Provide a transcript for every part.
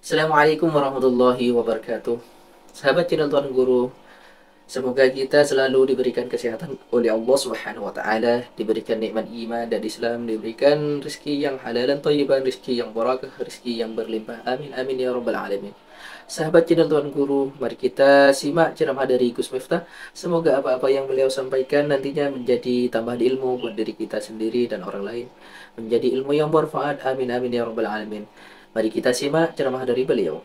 Assalamualaikum warahmatullahi wabarakatuh. Sahabat channel Tuan Guru, semoga kita selalu diberikan kesehatan oleh Allah Subhanahu wa taala, diberikan nikmat iman dan Islam, diberikan rezeki yang halal dan thayyiban, rezeki yang barakah, rezeki yang berlimpah. Amin amin ya rabbal alamin. Sahabat channel Tuan Guru, mari kita simak ceramah dari Gus Miftah. Semoga apa-apa yang beliau sampaikan nantinya menjadi tambahan ilmu buat diri kita sendiri dan orang lain, menjadi ilmu yang bermanfaat. Amin amin ya rabbal alamin. Mari kita simak ceramah dari beliau.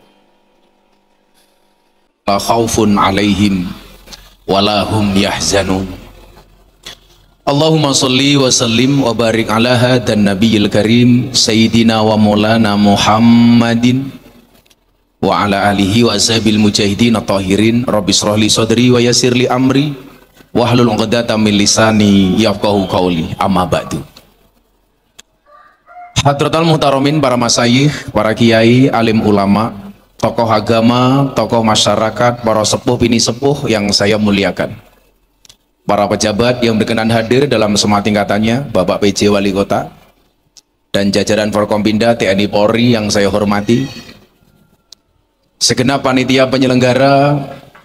La khaufun alaihim wala hum yahzanun. Allahumma salli wa sallim wa barik ala hadan nabiyil karim sayyidina wa maulana Muhammadin wa ala alihi wa ashabil mujahidin at-tahirin. Rabbi shrah li sadri wa yassir li amri wahlul 'uqdatam min lisani yafqahu qawli. Amma ba'du. Hadratul muhtaramin, para masyayikh, para kiai, alim ulama, tokoh agama, tokoh masyarakat, para sepuh bini sepuh yang saya muliakan, para pejabat yang berkenan hadir dalam semua tingkatannya, Bapak PJ Wali Kota dan jajaran Forkompinda TNI Polri yang saya hormati, segenap panitia penyelenggara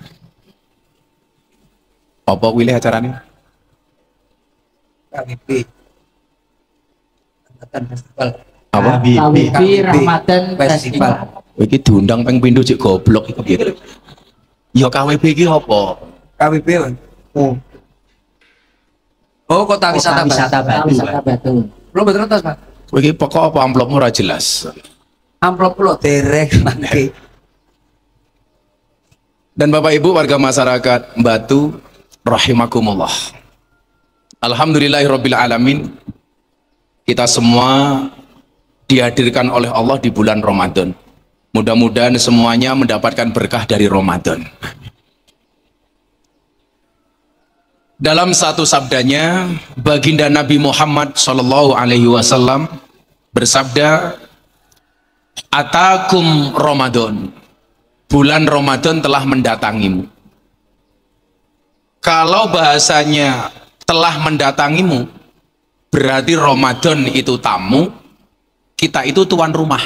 apa wilih acaranya? KBP Ramadan Festival. Apa? KBP Ramadan Festival. Iki diundang peng pindho cek goblok iki piye? Ya KWB iki apa? KBP. Oh, Kota Wisata Batu. Wisata Batu. Belum betul terus, Pak. Kowe iki pokok apa amplopmu ora jelas. Amplop lo derek mangke. Dan Bapak Ibu warga masyarakat Batu rahimakumullah. Alhamdulillahirabbil alamin. Kita semua dihadirkan oleh Allah di bulan Ramadan. Mudah-mudahan semuanya mendapatkan berkah dari Ramadan. Dalam satu sabdanya, baginda Nabi Muhammad Shallallahu Alaihi Wasallam bersabda, "Atakum Ramadan, bulan Ramadan telah mendatangimu." Kalau bahasanya telah mendatangimu, berarti Ramadan itu tamu, kita itu tuan rumah.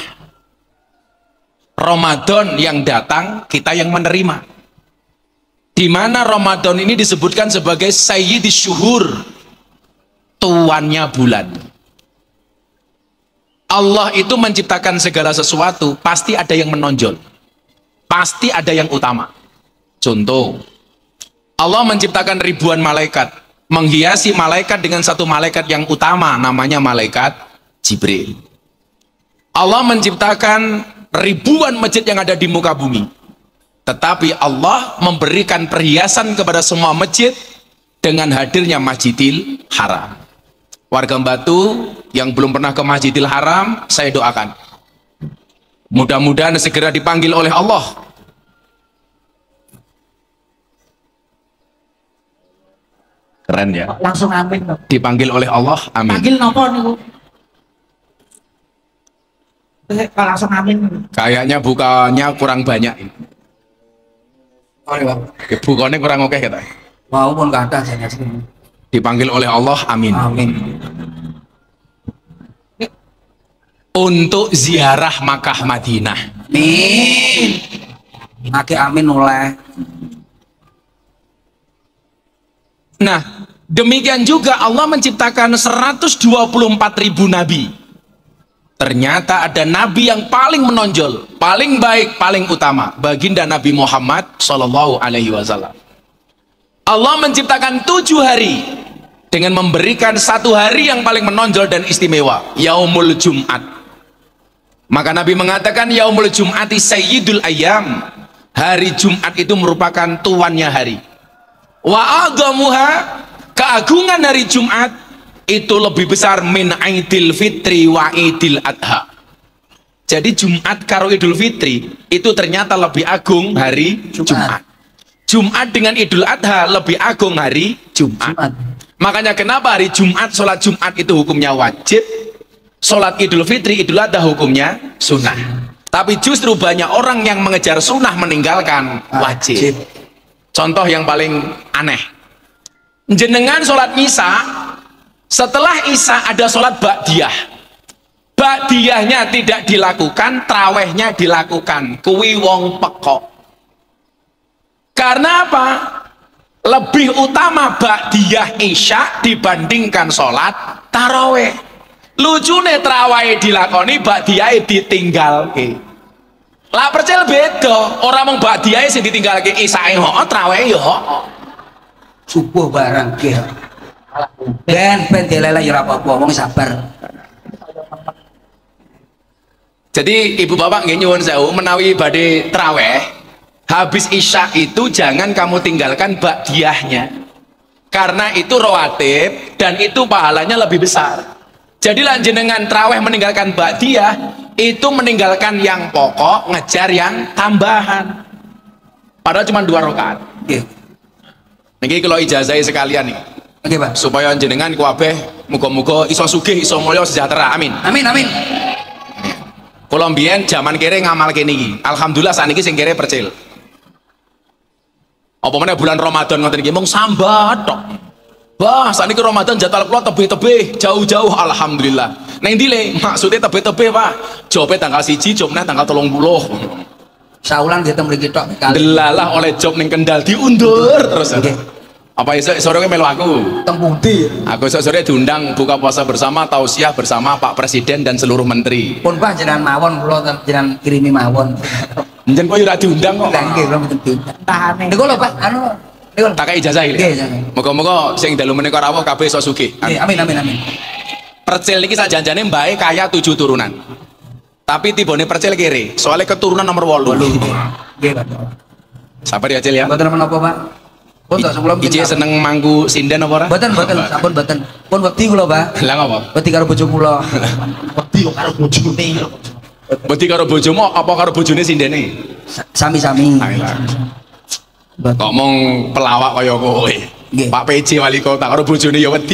Ramadan yang datang, kita yang menerima. Di mana Ramadan ini disebutkan sebagai Sayyidis Syuhur, tuannya bulan. Allah itu menciptakan segala sesuatu, pasti ada yang menonjol, pasti ada yang utama. Contoh, Allah menciptakan ribuan malaikat, menghiasi malaikat dengan satu malaikat yang utama, namanya malaikat Jibril. Allah menciptakan ribuan masjid yang ada di muka bumi, tetapi Allah memberikan perhiasan kepada semua masjid dengan hadirnya Masjidil Haram. Warga Batu yang belum pernah ke Masjidil Haram, saya doakan mudah-mudahan segera dipanggil oleh Allah. Keren ya, Langsung amin dong. dipanggil oleh Allah, amin. Panggil nopo niku? Langsung amin. Kayaknya bukanya kurang banyak, Oh, iya, Pak. bukanya kurang oke kita. Mau pun enggak ada saya sini. Dipanggil oleh Allah, amin. Amin. Untuk ziarah Makkah Madinah. Amin. Ake amin oleh. Nah, demikian juga Allah menciptakan 124.000 nabi. Ternyata ada nabi yang paling menonjol, paling baik, paling utama, baginda Nabi Muhammad Shallallahu Alaihi Wasallam. Allah menciptakan 7 hari dengan memberikan satu hari yang paling menonjol dan istimewa, Yaumul Jum'at. Maka Nabi mengatakan Yaumul Jum'ati Sayyidul Ayyam, hari Jumat itu merupakan tuannya hari. Wa agamuha, keagungan hari Jumat itu lebih besar min Idul Fitri wa Idul Adha. Jadi Jumat karo Idul Fitri itu ternyata lebih agung hari Jumat. Jumat dengan Idul Adha lebih agung hari Jumat. Makanya kenapa hari Jumat, sholat Jumat itu hukumnya wajib, sholat Idul Fitri, Idul Adha hukumnya sunnah. Tapi justru banyak orang yang mengejar sunnah meninggalkan wajib. Contoh yang paling aneh, jenengan sholat Isya, setelah Isya ada sholat Ba'diyah. Ba'diyahnya tidak dilakukan, trawehnya dilakukan. Kuwi wong pekok. Karena apa? Lebih utama ba'diyah isya dibandingkan sholat taraweh. Lucune traweh dilakoni, ba'diyah ditinggal. Lah percaya beda. Orang mau ba'diyah sing ditinggal ke isyae ho, traweh yo. Subuh barang ki. Ben delele ya ora apa-apa, wong sabar. Jadi ibu bapak nggih nyuwun sewu menawi badhe traweh, habis isya itu jangan kamu tinggalkan ba'diyahnya. Karena itu rawatib dan itu pahalanya lebih besar. Jadi jenengan traweh meninggalkan ba'diyah itu meninggalkan yang pokok, ngejar yang tambahan. Padahal cuma 2 rakaat. Nggih. Niki kalau ijazah sekalian nih. Nggih, Pak. Supaya jenengan kabeh muga-muga iso sugih, iso mulya sejahtera. Amin. Amin amin. Kula mbiyen jaman kere ngamal kene iki. Alhamdulillah saniki sing kere percil. Apa meneh bulan Ramadan ngoten iki mung sambat tok. Wah, saniki Ramadan jadwal kula tebih-tebih, jauh-jauh alhamdulillah. Nang ndi le? Maksudnya tebih-tebih, Pak. Jobe tanggal 1, job neh tanggal 30. Saulan kita mriki tok kali. Delalah oleh job ning Kendal diundur terus. Nggih. Apa esuk sore melu aku? Teng pundi? Aku esuk sore diundang buka puasa bersama, tausiah bersama Pak Presiden dan seluruh menteri. Pun Pak jenengan mawon kula jenengan kirimi mawon. Njen kok ora diundang kok. Lah nggih kula mboten diundang. Tahane. Niku lho Pak, anu niku. Tak kei ijazah iki. Nggih, ijazah. Moga-moga sing dalu menika rawuh kabeh iso sugih. Nggih, amin amin amin. Percil niki sak janjane mbae kaya 7 turunan. Tapi tibone percil kiri, soalnya keturunan nomor 8. Nggih, Pak. Sabar ya Cil ya. Mboten menapa, Pak. Pun tak sebelum Ije seneng manggu sinden apa ora? Mboten sampun mboten. Pun wedi kula, Pak. Lah ngapa? Wedi karo bojo kula. Wedi kok karo bojone. Wedi karo bojomu apa karo bojone sindene? Sami-sami. Ayolah. Mboten. Kok mong pelawak kaya kowe. Nggih. Pak PJ wali kota karo bojone ya wedi.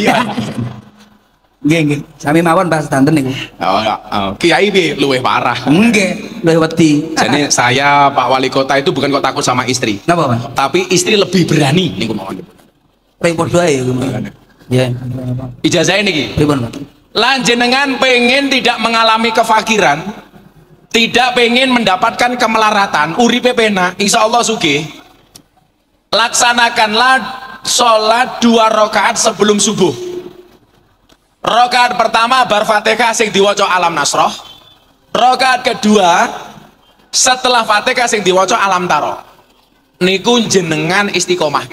Nggih, nggih. Sami mawon Pak sedanten niku. Kiai piye luwih parah. Nggih, luwih wedi. Jadi saya Pak Wali Kota itu bukan kok takut sama istri, Napa, Pak? tapi istri lebih berani niku mawon. Ring padha ae iku. Nggih. Ijazah niki. Pripun, Pak? Lan jenengan pengen tidak mengalami kefakiran, tidak pengen mendapatkan kemelaratan, uripe penak, insya Allah sugih. Laksanakanlah sholat 2 rakaat sebelum subuh. Rakaat pertama bar Fatihah sing diwaca Alam Nasroh. Rakaat kedua setelah Fatihah sing diwaca Alam Taro. Niku jenengan istiqomah.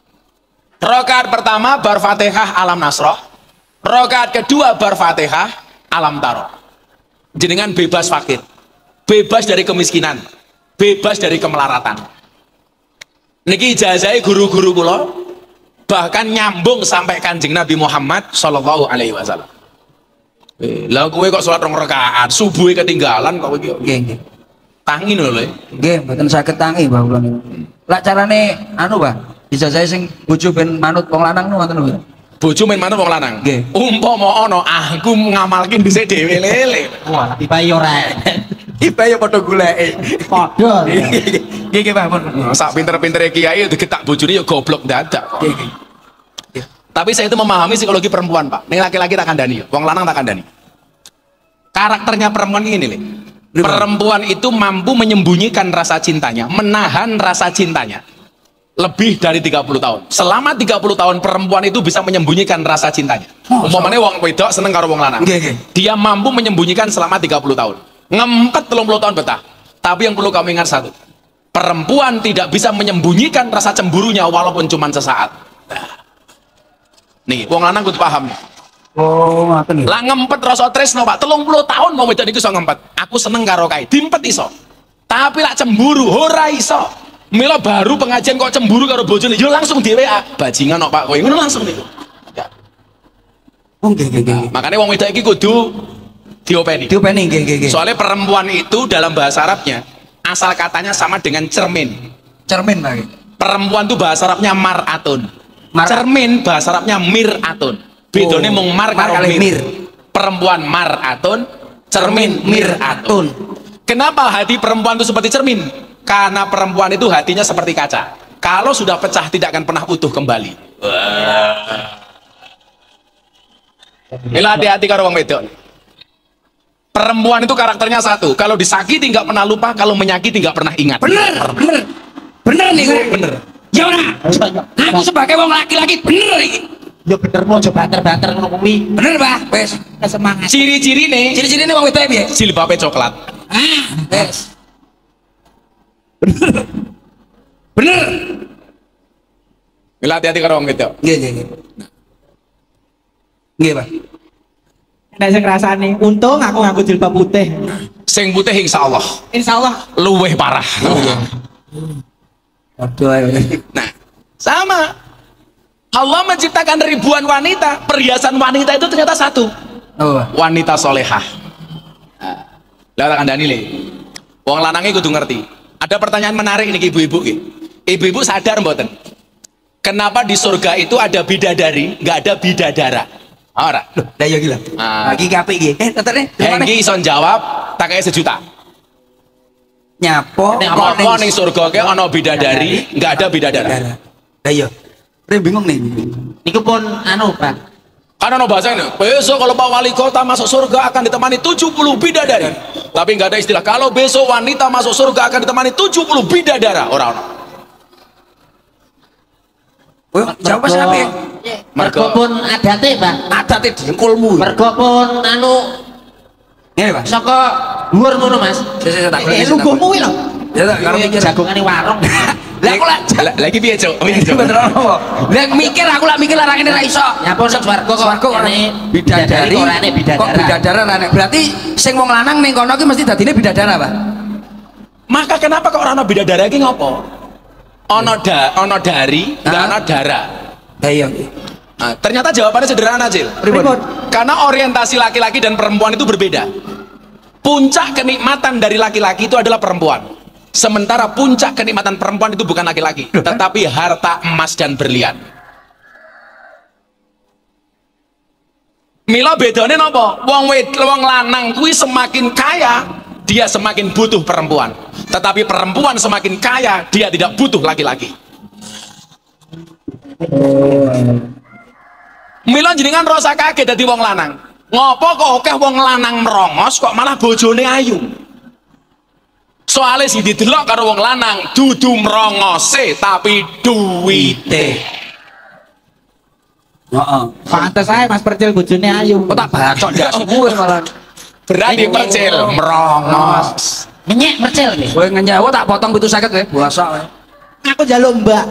Rakaat pertama bar Fatihah Alam Nasroh. Rakaat kedua bar Fatihah Alam Taro. Jenengan bebas fakir, bebas dari kemiskinan, bebas dari kemelaratan. Niki ijazah guru-guru kula bahkan nyambung sampai Kanjeng Nabi Muhammad Shallallahu Alaihi Wasallam. Lah kowe kok sholat 2 rakaat subuh ketinggalan kok iki. Nggih, nggih. Tangi lho le. Nggih, mboten saged tangi, Pak kula niku. Lah carane anu, Pak. Ijazah sing bojo ben manut wong lanang niku ngoten lho. Bojo main manut wong lanang. Nggih. Umpama ana aku ngamalke dhisik dhewe lele. Wah, dipayu ora. Ibae padha goleki. Padha. Nggih, nggih, Pak. Sak pinter-pintere kiai digetak bojone ya goblok dadak. Nggih, nggih. Tapi saya itu memahami psikologi perempuan, Pak. Ning laki-laki tak kandani, wong lanang tak kandani. Karakternya perempuan ini, Le. Perempuan itu mampu menyembunyikan rasa cintanya, menahan rasa cintanya lebih dari 30 tahun. Selama 30 tahun perempuan itu bisa menyembunyikan rasa cintanya. Umpamanya wong wedok seneng karo wong lanang. Nggih, nggih. Dia mampu menyembunyikan selama 30 tahun. Ngempet 30 tahun betah. Tapi yang perlu kamu ingat satu. Perempuan tidak bisa menyembunyikan rasa cemburunya walaupun cuma sesaat. Nih, wong lanang kudu paham. Oh, ngoten nggih. Lah ngempet rasa tresno, Pak. 30 tahun wong wedok niku iso ngempet. Aku seneng karo kae. Dimpet iso. Tapi lak cemburu ora iso. Mila baru pengajian kok cemburu karo bojone, yo langsung di WA. Bajingan kok Pak kowe. Ngono langsung niku. Oh, nggih, nggih, nggih. Makanya wong wedok iki kudu diopeni. Diopeni, nggih, nggih, nggih. Soalnya perempuan itu dalam bahasa Arabnya asal katanya sama dengan cermin. Cermin, Pak. Perempuan itu bahasa Arabnya mar'atun. Cermin bahasa Arabnya mir'atun. Bedone mung mar karo mir. Perempuan mar'atun, cermin mir'atun. Kenapa hati perempuan itu seperti cermin? Karena perempuan itu hatinya seperti kaca. Kalau sudah pecah tidak akan pernah utuh kembali. Wah. Hati-hati karo wong wedok. Perempuan itu karakternya satu, kalau disakiti nggak pernah lupa, kalau menyakiti nggak pernah ingat. Bener nih bener. Ya ora. Aku sebagai wong laki-laki bener iki. Ya bener mau coba banter-banter ngono kuwi. Bener, Pak. Wes, Semangat. Ciri-ciri ciri-cirine wong wedok piye? jilbabe coklat. Wes. Bener. Mila hati-hati karo wong wedok. Nggih. Nggih, Pak. Nek sing rasane untung aku nganggo jilbab putih. Sing putih insyaallah Insyaallah. luweh parah. Aduh ayo. Nah, sama. Allah menciptakan ribuan wanita, perhiasan wanita itu ternyata satu. Oh, Pak. Wanita solehah. Lah tak kandhani le. Wong lanange kudu ngerti. Ada pertanyaan menarik nih ibu-ibu ki. Ibu-ibu sadar mboten? Kenapa di surga itu ada bidadari, nggak ada bidadara? Ora. Lah ya gila. Ah. Lagi kape iki. Tetene. Hengki ison jawab, tak kayak 1 juta. Nyapo. Apa ning surga ke ana bidadari, nggak ada bidadara? Lah iya. Re bingung nih. Niku pun anu, Pak. Kan ono bahasanya, besok kalau Pak Wali Kota masuk surga akan ditemani 70 bidadari. Tapi nggak ada istilah, kalau besok wanita masuk surga akan ditemani 70 bidadara. Orang-orang. Oh, jawab siapa ya? Mergo pun adate, Pak. Adate dengkulmu. Mergo pun anu Ngene, Pak. saka dhuwur ngono, Mas. Saya tak. Luguhmu kuwi lho. Ya tak karo mikir Jagongane warung. Lah aku Lagi piye, Cuk? Piye, Cuk? bener apa? Lah mikir aku lak mikir larang ini ra iso. Ya pun swarga kok. Swarga kok bidadari. Kok rene bidadara. Kok bidadara rene. Berarti sing wong lanang ning kono ki mesti dadine bidadara, Pak. Maka kenapa kok orang bidadara iki ngopo? Ono dari, nggak ono dara. Lah iya. Nah, ternyata jawabannya sederhana, Cil. Pripun? Karena orientasi laki-laki dan perempuan itu berbeda. Puncak kenikmatan dari laki-laki itu adalah perempuan. Sementara puncak kenikmatan perempuan itu bukan laki-laki, tetapi harta emas dan berlian. Mila bedane napa? Wong lanang kuwi semakin kaya, dia semakin butuh perempuan. Tetapi perempuan semakin kaya, dia tidak butuh laki-laki. Mila jenengan rasa kaget dadi wong lanang. Ngopo kok akeh wong lanang merongos kok malah bojone ayu? Soalnya sih didelok karo wong lanang dudu merongose tapi duwite. Heeh. Pantes ae Mas Percil bojone ayu. Kok tak bacok ndak suwe malah. Berarti percil merongos. Menyek Percil iki. Kowe ngenyawa tak potong 750 kowe. Buasa kowe. Aku njaluk Mbak.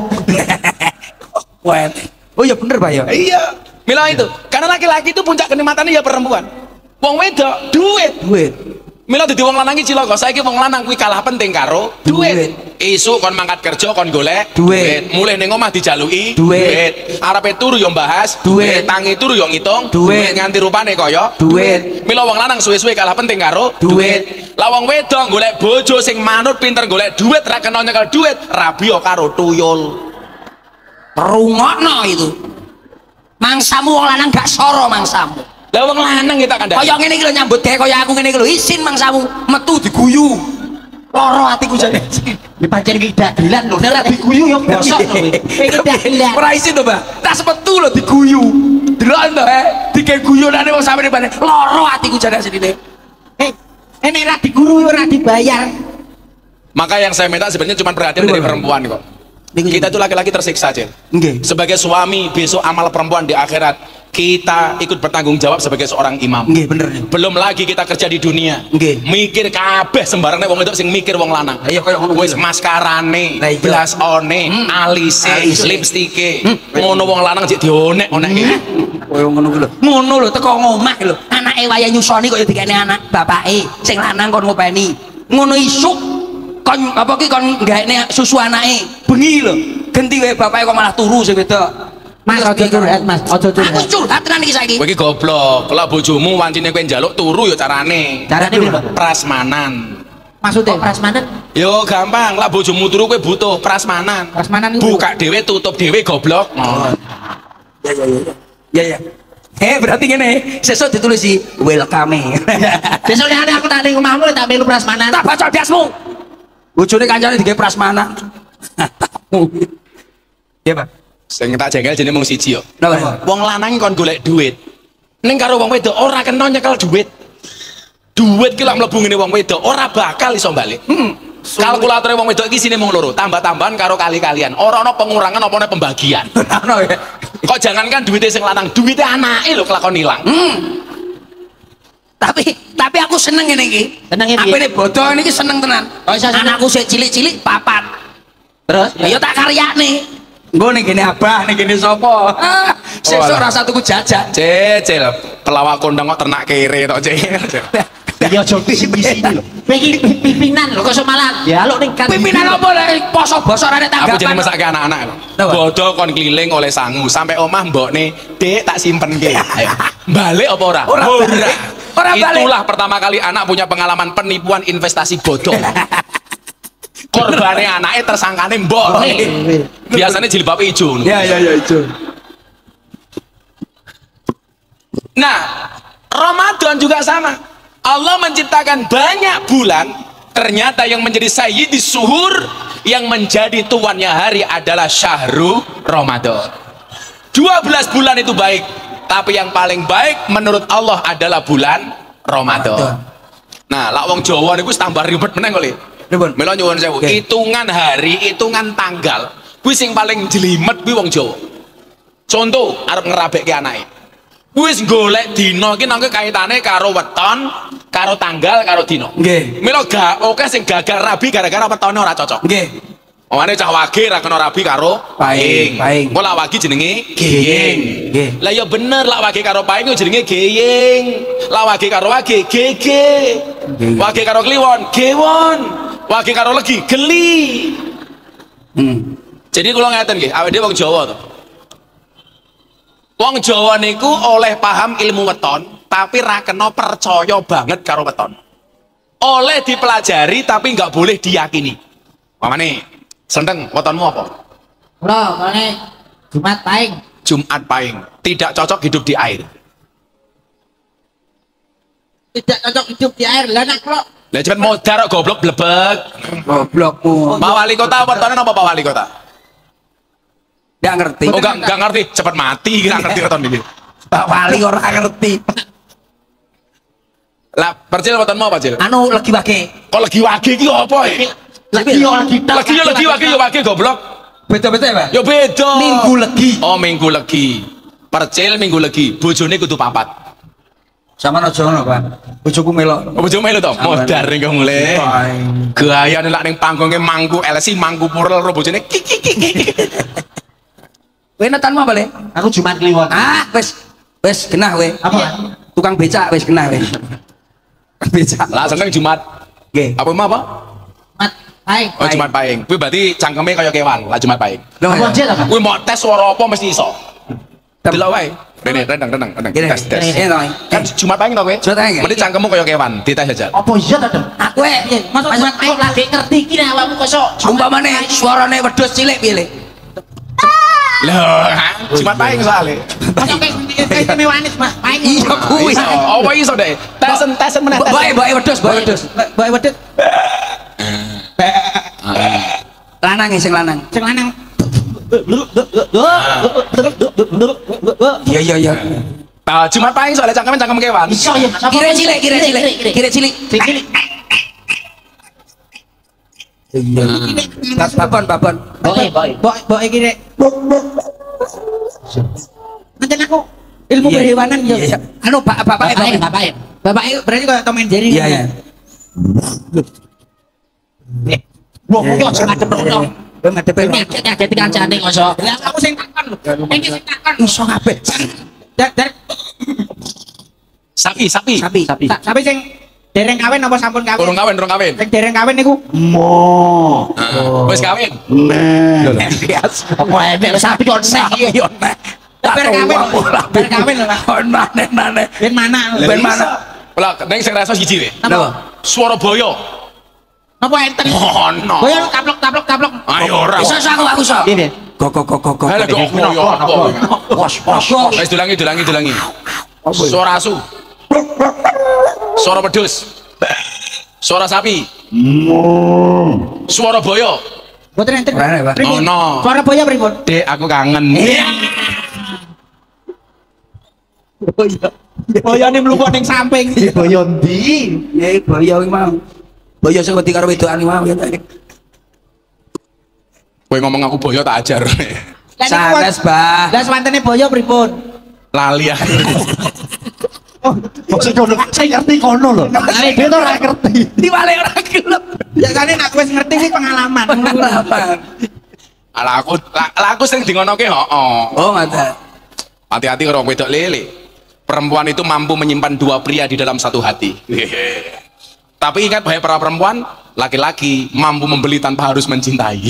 Wet. Oh iya bener, Pak ya. Iya. Mila itu. Karena laki-laki itu puncak kenikmatannya ya perempuan. Wong wedok duit. Duit. Mila dadi wong lanang iki cilaka. Saiki wong lanang kuwi kalah penting karo duit. Esuk kon mangkat kerja kon golek Duit. Mulih ning omah dijaluki Duit. Arepe turu yo mbahas Duit. Tangi turu yo ngitung Duit. Nganti rupane kaya Duit. Mila wong lanang suwe-suwe kalah penting karo Duit. Lah wong wedok golek bojo sing manut pinter golek duit ra kena nyekel duit rabi yo karo tuyul. Rungokno itu. Mangsamu wong lanang gak soro mangsamu. Lah wong lanang kita kandhani. Kaya ngene iki lho nyambut gawe kaya aku ngene iki lho isin mangsamu metu diguyu. Loro atiku jane. Di pancen iki dagelan lho. Nek diguyu yo bosok lho. Iki dagelan. Ora isin to, Mbak. Tas metu lho diguyu. Delok to, dike guyonane wong sampe bane. Loro atiku jane asline. Nek ra diguru ora dibayar. Maka yang saya minta sebenarnya cuma perhatian dari perempuan kok. Kita itu laki-laki tersiksa, Cil. Nggih. Sebagai suami besok amal perempuan di akhirat kita ikut bertanggung jawab sebagai seorang imam. Nggih bener. Belum lagi kita kerja di dunia. Nggih. Mikir kabeh sembarangnya wong itu sing mikir wong lanang. Iya kaya ngono. Wis maskarane, Lah iya. blasone, alise, Alise. lipstike. Ngono wong lanang jek dionek-onekke. Kaya ngono ku lho. Ngono lho teko ngomah lho. Anake waya nyusoni kok ya dikene anak bapake. Sing lanang kon ngopeni. Ngono isuk kon apa ki kon gaekne susu anake. Bengi lho. Genti wae bapake kok malah turu sing wedok. Mas aja curhat, Mas. Aja Aku curhat. curhat tenan iki saiki. Kowe iki goblok. Kalau bojomu wancine kowe njaluk turu ya carane. Carane piye, Pak? Prasmanan. Maksudnya prasmanan? Yo gampang, lah bojomu turu kowe butuh prasmanan. Prasmanan itu Buka dhewe tutup dhewe goblok. Oh. Ya. Berarti ngene, sesuk ditulis si welcome. besok nek aku tak ning omahmu tak melu prasmanan. Tak baca dasmu. Bojone kancane digawe prasmanan. Iya, Pak. Sing tak jengkel jenenge mung siji yo. Napa? Wong lanang kon golek duit. Ning karo wong wedok ora kena nyekel duit. duit ki lak mlebu ngene wong wedok ora bakal iso balik. Kalkulator wong wedok iki sine mung loro, tambah-tambahan karo kali-kalian. Ora ana pengurangan apa ana pembagian. Ono ya. Kok jangankan duitnya sing lanang, duitnya anake lho kelakon ilang. Tapi aku seneng ngene iki. Seneng Aku piye? ini bodoh niki seneng tenan. Oh, iso seneng. Anakku sik cilik-cilik papat. Terus Ya tak karyane. Engko ning kene abah, ning kene sapa? Sesuk ora satuku jajan. Cecil, pelawak kondang kok ternak kere tok, Cil. ya aja visi-visi lho. Iki pimpinan lho kok iso malah dialog ning kan. Pimpinan apa lek poso-boso ora tanggapan. Aku jadi mesake anak-anak lho. Apa? Bodoh kon keliling oleh sangu sampai omah mbokne, "Dek, tak simpenke." Ayo. Balik apa ora? Ora balik. Ora balik. Itulah pertama kali anak punya pengalaman penipuan investasi bodoh. Korbane anaknya tersangkane mbok. Biasanya jilbab ijo. Ya itu. Nah, Ramadan juga sama. Allah menciptakan banyak bulan, ternyata yang menjadi sayyidis suhur, yang menjadi tuannya hari adalah Syahrul Ramadan. 12 bulan itu baik, tapi yang paling baik menurut Allah adalah bulan Ramadan. Nah, lak wong Jawa niku tambah ribet meneh kok, Le. Ribet. Mila nyuwun sewu, hitungan hari, hitungan tanggal, kuwi sing paling jelimet kuwi wong Jawa. Contoh, arep ngerabekke anake. Wis golek dina iki nang kaitane karo weton, karo tanggal, karo dina. Nggih. Mila gak oke sing gagal rabi gara-gara wetone ora cocok. Nggih. Omane cah wage ra kena rabi karo Paing. Kok lak wage jenenge geyeng. Nggih. Lah ya bener lak wage karo paing ku jenenge geyeng. Lak wage karo wage gege. Wage karo kliwon gewon. Wage karo legi geli. Jadi kula ngeten nggih, awake dhewe wong Jawa to. Wong Jawa niku oleh paham ilmu weton, tapi ra kena percaya banget karo weton. Oleh dipelajari tapi nggak boleh diyakini. Pamane, sendeng wetonmu apa? Lho, kene Jumat paing. Jumat paing, tidak cocok hidup di air. Tidak cocok hidup di air. Lah nak kok Lah cepet modar kok goblok blebek. Goblokmu. Pak Wali Kota wetone napa Pak Wali Kota? Nggak ngerti. Oh enggak ngerti, cepet mati kira ngerti weton iki. Pak Wali ora ngerti. Lah percil wetonmu apa, Cil? Anu lagi wage. Kok lagi wage iki apa iki? lagi yo lagi Lagi wage yo wage goblok. Beda-beda ya, Pak? Yo beda. Minggu legi. Oh, minggu legi. Percil minggu legi, bojone kudu papat. Sama aja ngono, Pak. Bojoku melok. Oh, bojomu lho to, modar ning kok mulai. Gayane lak ning panggungke mangku LC mangku purel ro bojone. Kowe netanmu apa, Le? Aku Jumat kliwon. Ah, wis genah kowe. Apa? Tukang becak wis genah kowe. Becak. Lah seneng Jumat. Nggih. Apa mau apa? Jumat paing. Oh, Jumat paing. Kuwi berarti cangkeme kaya kewan, lah Jumat paing. Lho, Apa aja lah, Pak? Kuwi mau tes swara apa mesti iso. Delok wae. Rene, renang. Gini, Tes. ini toh. Kan Jumat paing to kowe? Jumat paing, ya? Mesti cangkemmu kaya kewan, dites aja. Apa iya ta, Dem? Aku Masuk Jumat paing lagi ngerti iki nek awakmu kok iso. umpamane suarane wedhus cilik piye, Le? Loh, Jumat paing soalnya. Masuk kayak istimewane Jumat paing. Iya kuwi. Iso. Apa iso deh? Tesen meneh. Bae wedhus. Bae wedhus. Lanang sing lanang. Sing lanang. Iya. Nah, Jumat paing soalnya cangkem kewan. Iso ya, Mas. Kira cilik. Cilik. Iya. Babon. Boy iki rek. Nanti aku ilmu Iya. kehewanan yo. Iya. Anu bapake. Bapake berarti kok Tom and Jerry. Iya. Wong kok semacam ngono. Kowe ngadepe. Nyakit kancane kok iso. Lah aku sing takon lho. Iki sing takon. Iso kabeh. Dari Sapi. Sampai sing dereng kawin apa sampun kawin? Urung kawin. Sing dereng kawin niku. Wis kawin. Apa enek sapi kok sek yo. Bar kawin lho, Pak. Maneh. Ben mana? Ben mana? Lah, ning sing rasa siji we. Napa? Suara boyo. Napa enten? Ono. Boyo taplok. Ayo ora. Iso aku iso. Ini. Kok. Lah kok boyo apa? Pos. Wis dulangi. Suara asu. Suara pedus. Suara sapi. Suara boyo. Mboten enten. Ora, Pak. Pripun? Ono. Suara boyo pripun? Dek, aku kangen. Boyone mluku ning samping. Boyo ndi? Boyo iki mau. Boyo sing wedi karo wedokan iki mau ya. Kowe ngomong aku boyo tak ajar. Sanes, Bah. Lah swantene boyo pripun? Lali aku. Oh, maksud kono. Saya ngerti kono lho. Dia tuh ora ngerti. Diwale ora gelem. Ya kali nek wis ngerti iki pengalaman. Lah aku sing dingonoke heeh. Oh, ngoten. Hati-hati karo wedok lele. Perempuan itu mampu menyimpan dua pria di dalam satu hati. Tapi ingat bahwa para perempuan, laki-laki mampu membeli tanpa harus mencintai.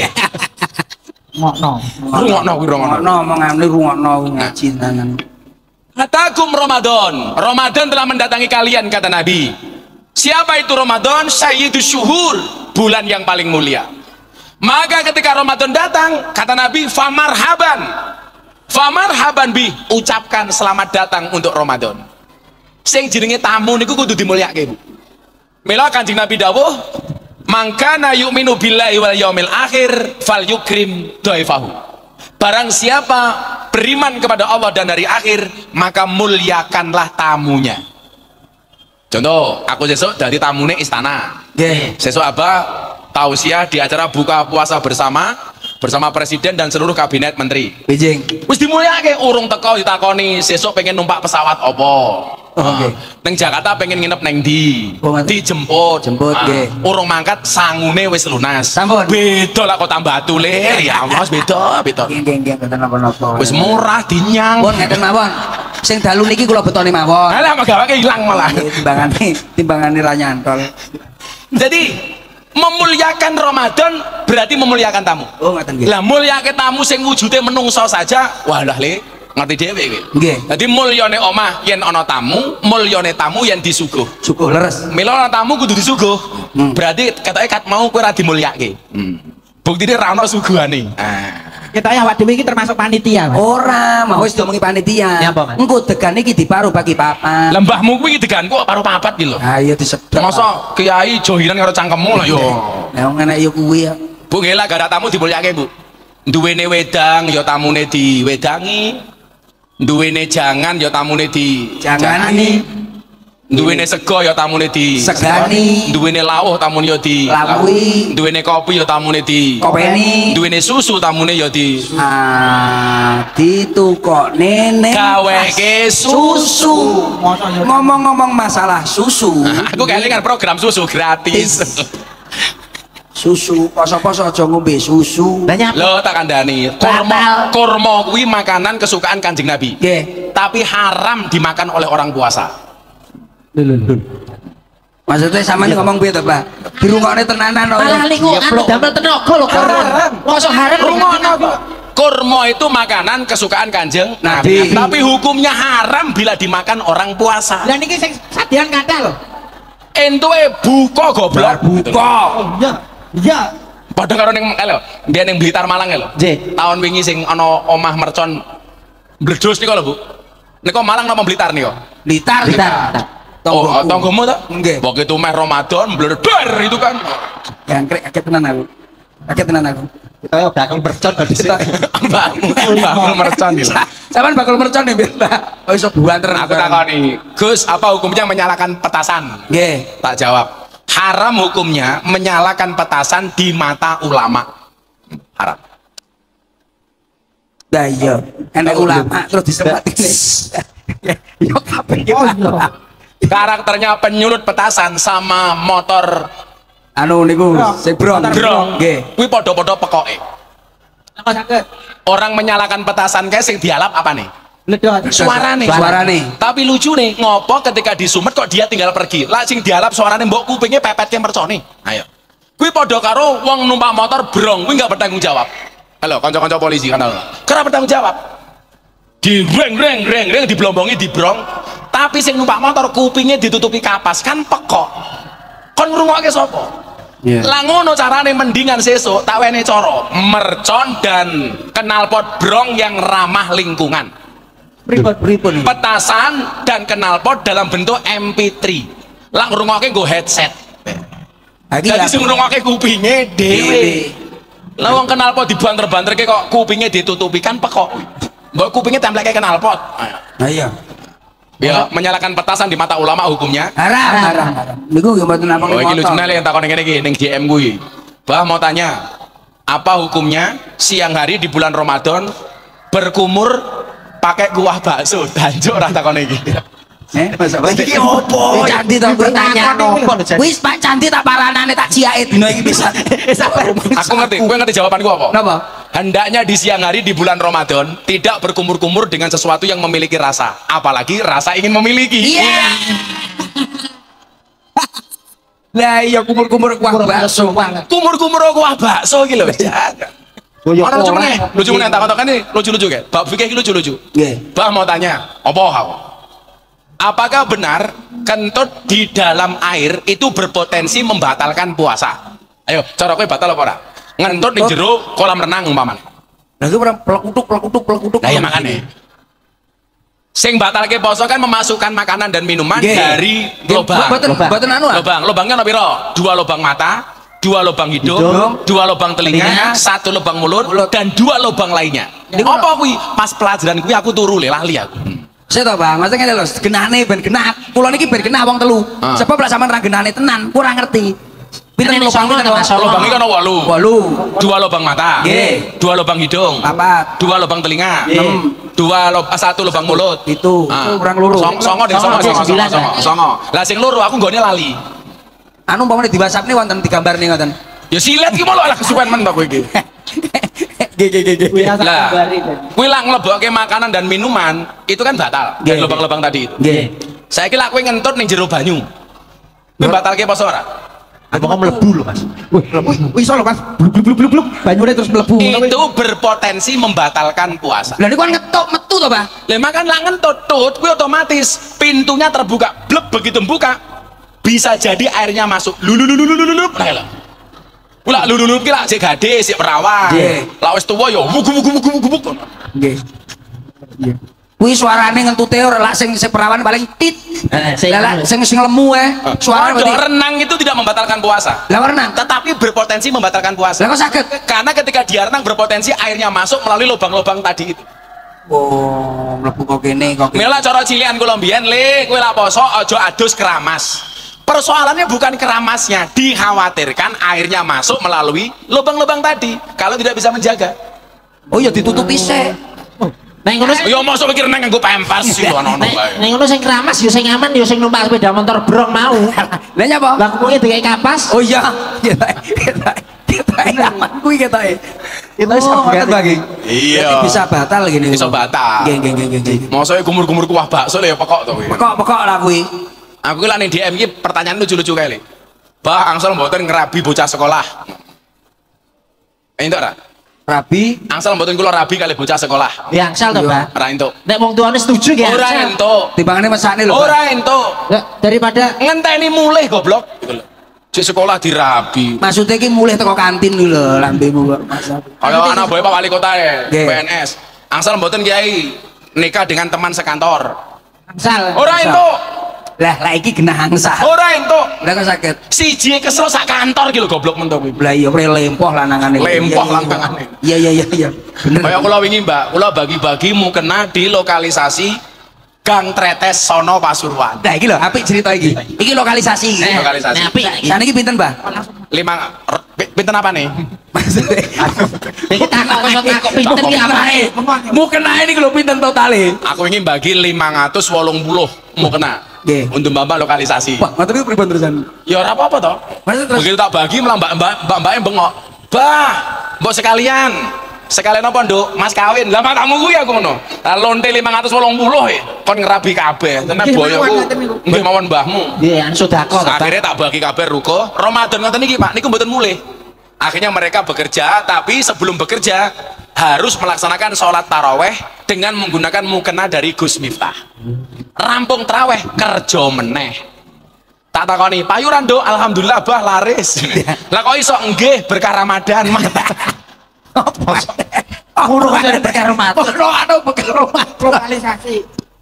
Ngono. Rungokno. Omongane rungokno ngaji tenan. Atakum Ramadan. Ramadan telah mendatangi kalian, kata Nabi. Siapa itu Ramadan? Sayyidus syuhur, bulan yang paling mulia. Maka ketika Ramadan datang, kata Nabi, famarhaban. Famarhaban bi, ucapkan selamat datang untuk Ramadan. Sing jenenge tamu niku kudu dimulyakake, Bu. Mila Kanjeng Nabi dawuh, mangkana yu'minu billahi wal yaumil akhir falyukrim dhaifahu. Barang siapa beriman kepada Allah dan hari akhir, maka muliakanlah tamunya. Contoh, aku sesuk dari tamune istana. Nggih. Sesuk apa? Tausiah di acara buka puasa bersama presiden dan seluruh kabinet menteri. Bijing. Wis dimulyakake, urung teko ditakoni sesuk pengen numpak pesawat apa. Oke. Neng Jakarta pengen nginep neng di. Oh, ngerti. Dijemput. Jemput, nggih. Urung mangkat sangune wis lunas. Sampun. Beda lah kota Batu Lir. Ya Mas, beda. Nggih, mboten napa-napa. Wis murah dinyang. Pun ngeten mawon. Sing dalu niki kula betone mawon. Alah megawake ilang malah. Timbangane ra nyantol. Jadi memuliakan Ramadan berarti memuliakan tamu. Oh, ngoten nggih. Lah mulyake tamu sing wujude menungso saja, walah Le, ngerti dhewe kowe. Nggih. Dadi mulyane omah yen ana tamu, mulyane tamu yen disuguh. Sukuh leres. Mila ana tamu kudu disuguh. Berarti katoke kat mau kowe ora dimulyake. Buktine ra ono suguhane. Kita ya awak dhewe iki termasuk panitia, Mas. Ora, mau wis diomongi panitia. Ya, apa, Mas? Engko degane iki diparuh bagi papat. Lembahmu kuwi deganku kok karo papat iki lho. Ha iya disedot. Masa kiai johiran karo cangkemmu lho yo. Lah wong enek yo kuwi ya. Bu nggih lah gara tamu dimulyake, Bu. Duwene wedang ya tamune diwedangi. Duwene jangan ya tamune Jangani. Duwene sego ya tamune Segani. Duwene lawuh tamune ya Lawuhi. Duwene kopi ya tamune Kopeni. Duwene susu tamune ya Ditukokne ning gaweke susu. Ngomong-ngomong masalah susu. Aku kelingan program susu gratis. Susu poso-poso aja ngombe susu. Banyak. Lo tak kandani. Kurma kuwi makanan kesukaan Kanjeng Nabi. Nggih. Tapi haram dimakan oleh orang puasa. Maksudnya sama ini ngomong piye to, Pak? Dirungokne tenanan kok. Malah niku anu damel tenaga lho, haram. Mosok haram Rungokno kok. Kurma itu makanan kesukaan Kanjeng Nabi. Tapi hukumnya haram bila dimakan orang puasa. Lah niki sing sadian kathah lho. Entuke buka goblok. Buka. Oh iya. Iya. Padha karo ning lho, dia ning Blitar Malang lho. Nggih. Tahun wingi sing ana omah mercon bledos niku lho, Bu. Niku Malang napa Blitar niku? Blitar. Oh, tanggomu ta? Nggih. Begitu meh Ramadan bleber itu kan. Jangkrik kaget tenan aku. Kaget tenan aku. Kita ya bakal bercon dari sini. Bakul mercon iki. Sampeyan bakal mercon nih, Mbak. Oh iso buanter. Aku takoni, Gus, apa hukumnya menyalakan petasan? Nggih. Tak jawab. Haram hukumnya menyalakan petasan di mata ulama. Haram. Lah iya, enek ulama terus disebut ini. Yo kabeh yo. Karakternya penyulut petasan sama motor Anu niku sing brong. Nggih. Kuwi padha-padha pekoke. Apa saged? Orang menyalakan petasan kae sing dialap apa nih? Ledot. Suarane. Tapi lucu nih, ngopo ketika disumet kok dia tinggal pergi. Lah sing dialap suarane mbok kupinge pepetke mercone. Ayo. Kuwi padha karo wong numpak motor brong, kuwi enggak bertanggung jawab. Halo, kanca-kanca polisi kan. Kira bertanggung jawab. Di reng diblombongi dibrong, tapi sing numpak motor kupingnya ditutupi kapas kan pekok. Kon ngrungokke sapa? Lah ngono carane mendingan sesuk tak wene cara mercon dan knalpot brong yang ramah lingkungan. Pripun? Petasan dan knalpot dalam bentuk MP3. Lah ngrungokke nggo headset. Jadi sing ngrungokke kupinge dhewe. Lah wong knalpot dibanter-banterke kok kupinge ditutupi kan pekok. Mbok kupinge templeke knalpot. Nah iya. Ya, menyalakan petasan di mata ulama hukumnya Haram. Niku nggih mboten apa oh iki lucunya yang takon ngene iki ning DM kuwi. Bah mau tanya, apa hukumnya siang hari di bulan Ramadan berkumur pakai kuah bakso? Tanjuk ora takon iki. Masa Iki opo? Candi to pertanyaan opo? Wis Pak Candi tak paranane tak ciake dina iki bisa. Aku ngerti, kowe ngerti jawabanku apa? Napa? Hendaknya di siang hari di bulan Ramadan tidak berkumur-kumur dengan sesuatu yang memiliki rasa, apalagi rasa ingin memiliki. Iya. Lah iya kumur-kumur kuah bakso. Kumur-kumur kuah bakso iki lho. Ana lucu meneh. Lucu meneh takon-takon iki lucu-lucu kae. Bab fikih iki lucu-lucu. Nggih. Bah mau tanya, apa kau? Apakah benar kentut di dalam air itu berpotensi membatalkan puasa? Ayo, cara kowe batal apa ora? Ngentut di jero kolam renang umpamane. Lah iki ora plek-utuk. Lah ya makane. Sing batalke poso kan memasukkan makanan dan minuman Nggih. dari lubang. Mboten anu lah. Lubangnya ono pira? 2 lubang mata, 2 lubang hidung, 2 lubang telinga, 1 lubang mulut, dan 2 lubang lainnya. Apa kuwi? Pas pelajaran kuwi aku turu lali aku. Saya tau Bang, maksudnya ngene lho, genane ben genah. Kula niki ben genah wong telu. Sebab lek sampean ra genane tenan, kurang ngerti. Pinten lubang pinten Mas? Lubang iki ono 8. 8. 2 lubang mata, Nggih. 2 lubang hidung, 4. 2 lubang telinga, 1 lubang mulut. Itu kurang loro. Songo. Lah sing loro aku nggone lali. Anu umpamane di WhatsApp nih wonten digambar nih ngoten. Ya silet ki malah kesuwen men to kowe iki. Lah, kuwi lak nglebokke makanan dan minuman itu kan batal. Dan lubang-lubang tadi itu. Nggih. Saiki lak kowe ngentut ning jero banyu. Kuwi batalke apa ora? Apa mlebu lho, Mas? Wih, iso lho, Mas. Blub. Banyune terus mlebu. Itu berpotensi membatalkan puasa. Lah niku kan ngetok metu to, Pak? Lah makan lak ngentut tut kuwi otomatis pintunya terbuka. Bleb begitu buka bisa jadi airnya masuk. Lululululululup. Nah, lho. Kula lululup ki lak sik gade, sik perawan. Lah wis tuwa ya gubuk. Nggih. Iya. Kuwi suarane ngentute ora lak sing perawan paling tit. Lah sing lemu suarane renang itu tidak membatalkan puasa. Lah renang Tetapi berpotensi membatalkan puasa. Lah kok saged? Karena ketika dia renang berpotensi airnya masuk melalui lubang-lubang tadi itu. Oh, mlebu kok kene kok. Mela cara cilian kula mbiyen le, kowe lak poso aja adus keramas. Persoalannya bukan keramasnya, dikhawatirkan airnya masuk melalui lubang-lubang tadi kalau tidak bisa menjaga. Oh ya ditutup isik. Nek ngono Ya mosok mikir nang nganggo pampers sih ono bae. nek ngono sing keramas ya sing aman ya sing numpak sepeda motor brong mau. Lah nyapa? Lah kuwi dikai kapas. Oh iya. Kita aman kuwi ketoke. Kita sampean bagi. Iya. Bisa batal gini. Bisa batal. Nggih. Mosok gumur-gumur kuah bakso le ya pekok to kuwi. Pekok lah kuwi. Aku ki lak ning DM iki pertanyaan lucu-lucu kae le. Bah angsal mboten ngerabi bocah sekolah. Entuk ora? Rabi, Angsal mboten kula rabi kali bocah sekolah. Ya angsal to, Pak. Ora entuk. Nek wong tuane setuju ya. Ora angsal. entuk. timbangane mesakne lho. Ora entuk. Ya, daripada Ngenteni mulih goblok. Gitu lho. Cek sekolah dirabi. Maksudnya ki mulih teko kantin lho lambemu kok. Kaya anak boy Pak Wali Kota ya, Nggih. PNS. Angsal mboten kiai nikah dengan teman sekantor. angsal. Ora entuk. Lah iki genah angsa. Ora entuk. Lah kok saged. Siji kesel sak kantor ki lho goblok men to kuwi. Lah iya pre lempoh lanangane. Lempoh lanangane. Iya. Bener. Kaya kula wingi Mbak, kula bagi-bagi mukena di lokalisasi Gang Tretes sono Pasuruan. Nah iki lho apik cerita iki. Iki lokalisasi. Lokalisasi. Nek apik iki. Saniki pinten, Mbah? 5 pinten apa nih? Maksudnya Iki takok pinten ki apane? mukena ini lho pinten totale? Aku ingin bagi 580 mukena. Nggih. Untuk mbak lokalisasi. Wah, ngoten niku pripun terusan? Ya ora apa-apa toh. Maksud terus Begitu tak bagi malah mbak-mbaknya bengok. Bah, mbok sekalian. Sekalian apa, Nduk? Mas kawin. Lah matamu kuwi aku ngono. Lah lonte 580 kon ngerabi kabeh. Tenan boyoku. Nggih mawon mbahmu. Nggih, sedekah to, Pak. Akhirnya tak bagi kabeh ruko. Ramadan ngoten iki, Pak. Niku mboten mulih. Akhirnya mereka bekerja, tapi sebelum bekerja harus melaksanakan sholat taraweh dengan menggunakan mukena dari Gus Miftah. Rampung taraweh kerja meneh. Tak takoni, payuran Nduk, alhamdulillah bah laris. Lah kok iso nggih berkah Ramadan. Ngono kok dari perkara mati. lokalisasi.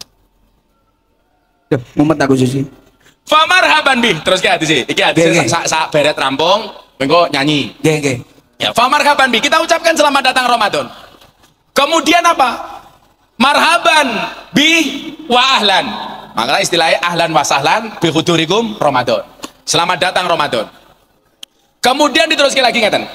Mumet aku susi. Famarhaban bih. Terus ki hadis iki hadis Nggih, nggih. sak beret rampung, mengko nyanyi. Nggih. Ya, famarhaban bih. Kita ucapkan selamat datang Ramadan. Kemudian apa? Marhaban bih wa ahlan. Makanya istilahnya ahlan wa sahlan bi hudurikum Ramadan. Selamat datang Ramadan. Kemudian diteruskan lagi ngeten.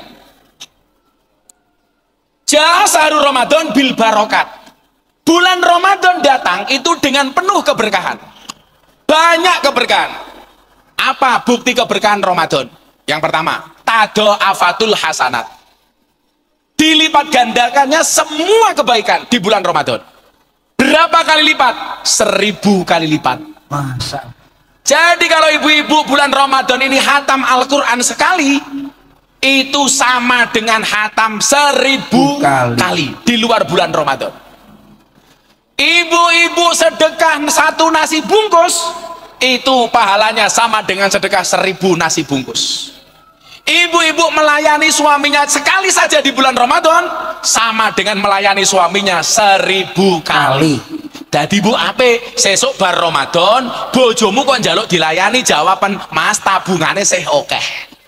Jaa syahrul Ramadan bil barokat. Bulan Ramadan datang itu dengan penuh keberkahan. Banyak keberkahan. Apa bukti keberkahan Ramadan? Yang pertama, tada'afatul hasanat. Dilipat gandakannya semua kebaikan di bulan Ramadan. Berapa kali lipat? 1000 kali lipat. Masa. Jadi kalau ibu-ibu bulan Ramadan ini hatam Al-Quran sekali, itu sama dengan hatam 1000 kali di luar bulan Ramadan. Ibu-ibu sedekah 1 nasi bungkus, itu pahalanya sama dengan sedekah 1000 nasi bungkus. Ibu-ibu melayani suaminya sekali saja di bulan Ramadan, sama dengan melayani suaminya 1000 kali. Jadi bu ape sesuk bar Ramadan, bojomu kok njaluk dilayani, jawaban mas tabungane sih oke.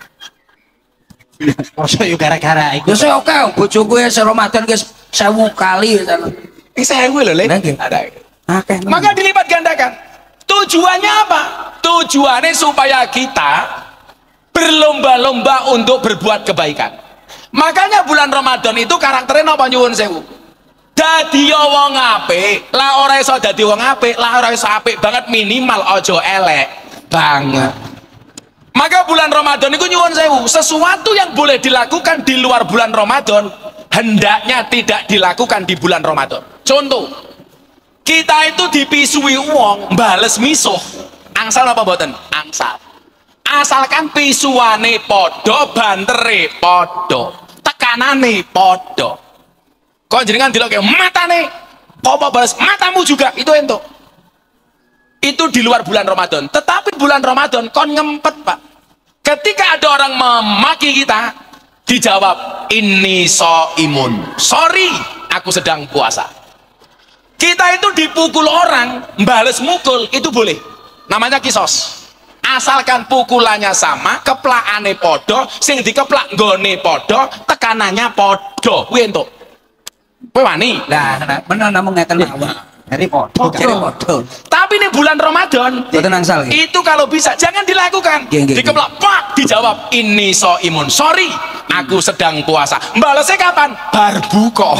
Masa yo gara-gara iku. Ya sih oke, bojoku ya Ramadan guys 1000 kali ya. Ini 1000 lho, Le. Ada. Oke. Maka dilipat gandakan. Tujuannya apa? Tujuannya supaya kita berlomba-lomba untuk berbuat kebaikan. Makanya bulan Ramadan itu karakternya napa nyuwun sewu? Dadi wong apik, lah ora iso dadi wong apik, lah ora iso apik banget, minimal ojo elek banget. Maka bulan Ramadan itu nyuwun sewu, sesuatu yang boleh dilakukan di luar bulan Ramadan hendaknya tidak dilakukan di bulan Ramadan. Contoh, kita itu dipisui uang bales misuh, angsal apa mboten? Angsal. Asalkan pisuane podo, bantere podo, tekanane podo. Kok jenengan diloke matane, kok mau balas matamu juga, itu ento. Itu di luar bulan Ramadan. Tetapi bulan Ramadan kon ngempet, Pak. Ketika ada orang memaki kita, dijawab ini imun, sorry aku sedang puasa. Kita itu dipukul orang bales mukul, itu boleh, namanya kisos. Asalkan pukulannya sama, keplakane podo, sing dikeplak nggone podo, tekanannya podo. Kuwi entuk. Kowe wani? Nah, bener namung ngeten mawon. Dari podo. Tapi ini bulan Ramadan, Mboten angsal. itu kalau bisa jangan dilakukan. Nggih. Dikeplak, pak, dijawab ini imun, sorry aku sedang puasa. Balesnya kapan? Bar buka.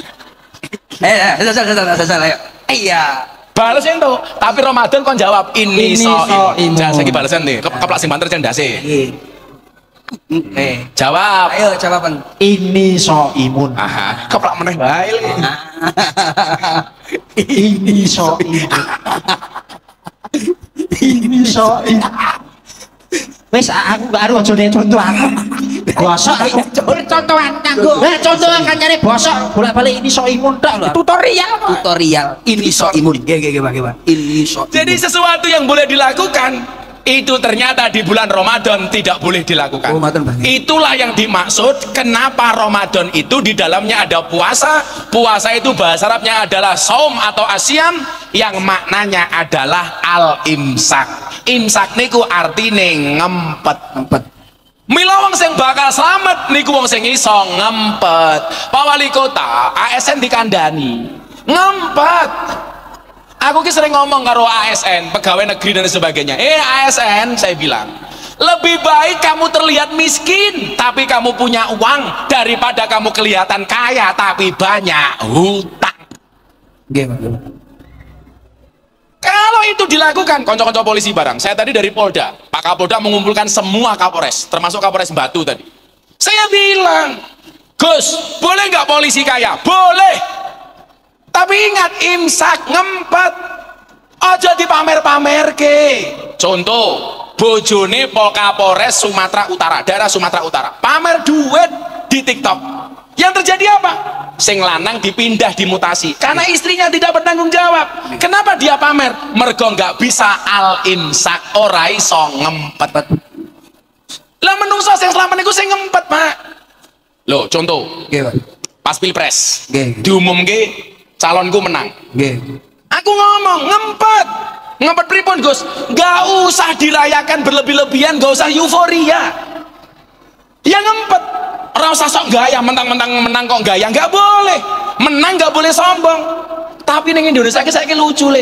Salah. Iya. Bales itu, tapi Ramadan kon jawab ini imun. Jangan saiki balesen nih, keplak sing banter cendase. Jawab. Ayo jawaban. Ini imun. Aha, keplak meneh bae. Ini imun. Ini imun. Wes aku gak aru aja nek contoh aku. Bosok aku contohan kanggo. Contoh kan nyari bosok bolak-balik ini imun tok lho. Tutorial. Ini imun. Nggih, Pak. Ini imun. Jadi sesuatu yang boleh dilakukan itu ternyata di bulan Ramadan tidak boleh dilakukan. Itulah yang dimaksud kenapa Ramadan itu di dalamnya ada puasa. Puasa itu bahasa Arabnya adalah saum atau asyam, yang maknanya adalah al-imsak. Imsak niku artine ngempet. Mila wong sing bakal selamat niku wong sing iso ngempet. Pak Wali Kota ASN dikandani ngempet. Aku ki sering ngomong karo ASN, pegawai negeri dan sebagainya. ASN, saya bilang, lebih baik kamu terlihat miskin tapi kamu punya uang daripada kamu kelihatan kaya tapi banyak hutang. Kalau itu dilakukan, konco-konco polisi barang. Saya tadi dari Polda, Pak Kapolda mengumpulkan semua Kapolres, termasuk Kapolres Batu tadi. Saya bilang, Gus, boleh nggak polisi kaya? Boleh. Tapi ingat, imsak ngempet, aja dipamer-pamer ke. Contoh, bojone Pol Kapolres Sumatera Utara, daerah Sumatera Utara, pamer duit di TikTok. Yang terjadi apa? Sing lanang dipindah, dimutasi karena istrinya tidak bertanggung jawab. Kenapa dia pamer? Mergo nggak bisa al-imsak, ora iso ngempet. Lah menungso sing selama niku sing ngempet, Pak. Loh, contoh, pas Pilpres diumumke calonku menang. Aku ngomong ngempet pripun Gus? Gak usah dirayakan berlebih-lebihan, gak usah euforia. Ya ngempet, ora usah sok gaya, mentang-mentang menang kok gaya, nggak boleh. Menang nggak boleh sombong. Tapi ning Indonesia saiki lucu le.